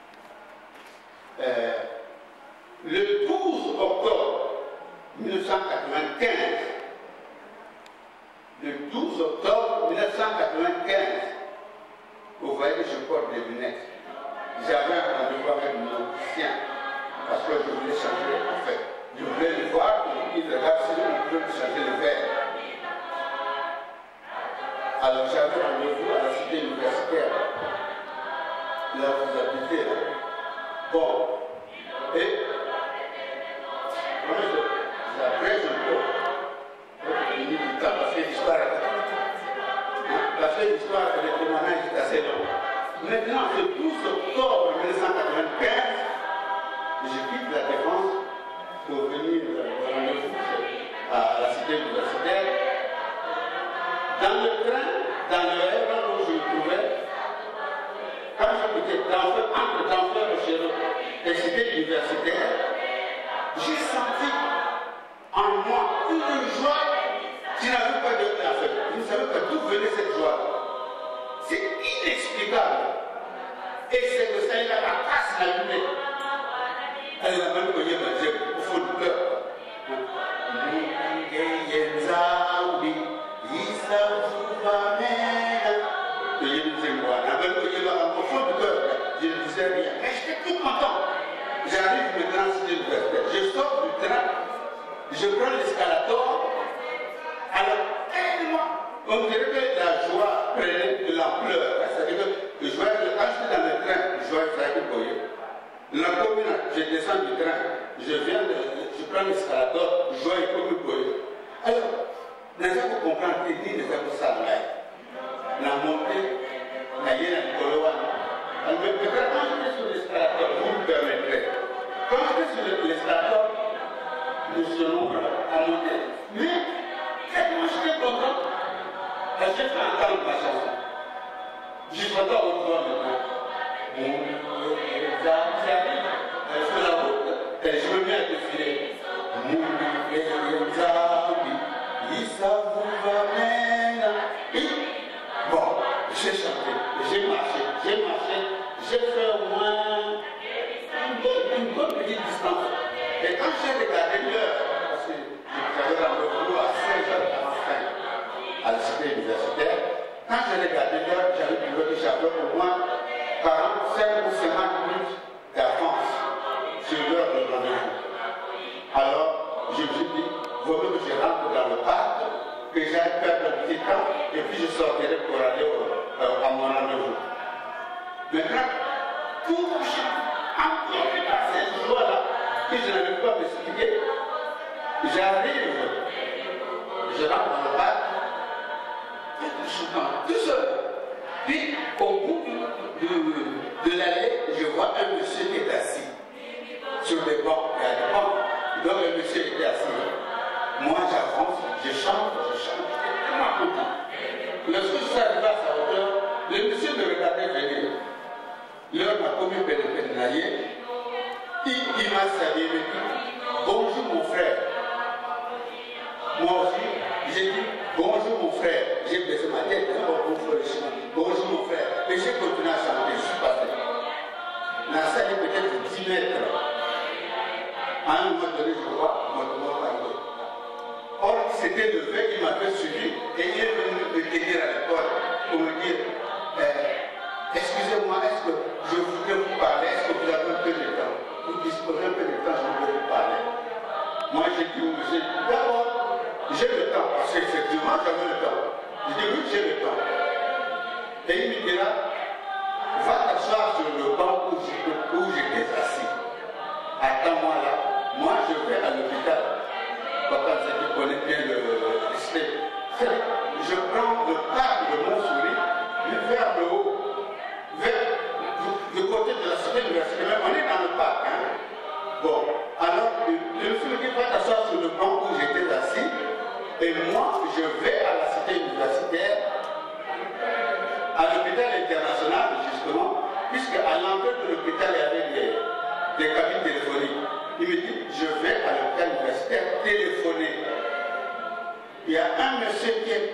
le 12 octobre 1992, Alors j'avais rendez-vous à la cité universitaire. Là, vous habitez là. Bon. Et après, je peux finir du temps parce que l'histoire le témoignage est assez long. Maintenant, le 12 octobre 1995, je quitte la défense pour venir au rendez-vous à la cité universitaire. Dans le train, dans le RER où je me trouvais, quand je quittais entre Denfert et Chéreau, la cité universitaire, j'ai senti en moi une joie qui n'avait pas de place. Je ne savais pas d'où venait cette joie. C'est inexplicable. Et c'est que ça, il a la casse allumée. Elle a même connu ma Dieu au fond du cœur. Au fond du cœur, je ne disais rien. Mais j'étais tout content. J'arrive maintenant à la cité universitaire. Je sors du train, je prends l'escalator. Alors, tellement, on dirait que la joie prenait de l'ampleur. C'est-à-dire que quand j'étais dans le train, je joie Frédéric Boyer. La commune, je descends du train, je prends l'escalator, je joie Frédéric Boyer. Alors, nous avons compris que nous avons ça là. La montée, la yéna du Coloane. Alors, peut-être quand j'étais sur l'escalator, vous me permettrez. Quand j'étais sur l'escalator, nous serons à monter. Mais, tellement j'étais content, j'ai fait entendre ma chanson. Je suis content au revoir maintenant. Elle fait la route, et je me mets à défiler. Bon, j'ai chanté, j'ai marché, j'ai fait au moins une bonne petite distance. Et quand j'ai regardé l'heure, parce que j'avais rendez-vous à 16h45 à la cité universitaire, quand j'ai regardé l'heure, j'avais trouvé que j'avais au moins 45 ou 50 minutes d'avance sur l'heure de rendez-vous. Alors, je me suis dit, vaut mieux que je rentre dans le parc, que j'aille perdre un petit temps, et puis je sortirai pour aller à mon rendez-vous. Maintenant, tout encore par cette joie-là, que je n'avais pas m'expliquer, j'arrive, je rentre dans le parc, tout seul. Puis, au bout de l'allée, je vois un monsieur qui est assis sur des bancs. Il y a des bancs. Donc, le monsieur était assis. Moi, j'avance, je chante, j'étais tellement content. Lorsque je suis arrivé à sa hauteur, le monsieur me regardait venir. L'heure m'a commis pénénaillé. Il m'a salué, il m'a dit bonjour mon frère. Moi aussi, j'ai dit bonjour mon frère. J'ai baissé ma tête, bonjour mon frère. Et j'ai continué à chanter, je suis passé. La salle est peut-être 10 mètres. À un moment donné, je vois mon arriver. Or, il s'était levé, il m'avait suivi et il est venu me tenir à l'école pour me dire excusez-moi, est-ce que je voudrais vous parler, est-ce que vous avez un peu de temps? Vous disposez un peu de temps, je voudrais vous parler. Moi, j'ai dit au monsieur, d'abord, j'ai le temps, parce qu'effectivement, j'avais le temps. J'ai dit oui, j'ai le temps. Et il me dira, va t'asseoir sur le banc où j'étais assis. Attends-moi là. Moi, je vais à l'hôpital. Papa, tu connais bien le système. Je prends le pas de mon souris, vers le haut, vers du côté de la cité universitaire. On est dans le parc. Hein? Bon, alors, le monsieur me dit, va t'asseoir sur le banc où j'étais assis. Et moi, je vais à la cité universitaire, à l'hôpital international, justement, puisque à l'entrée de l'hôpital, il y avait des cabines téléphoniques. Il me dit, je vais à l'hôpital universitaire téléphoner. Il y a un monsieur qui est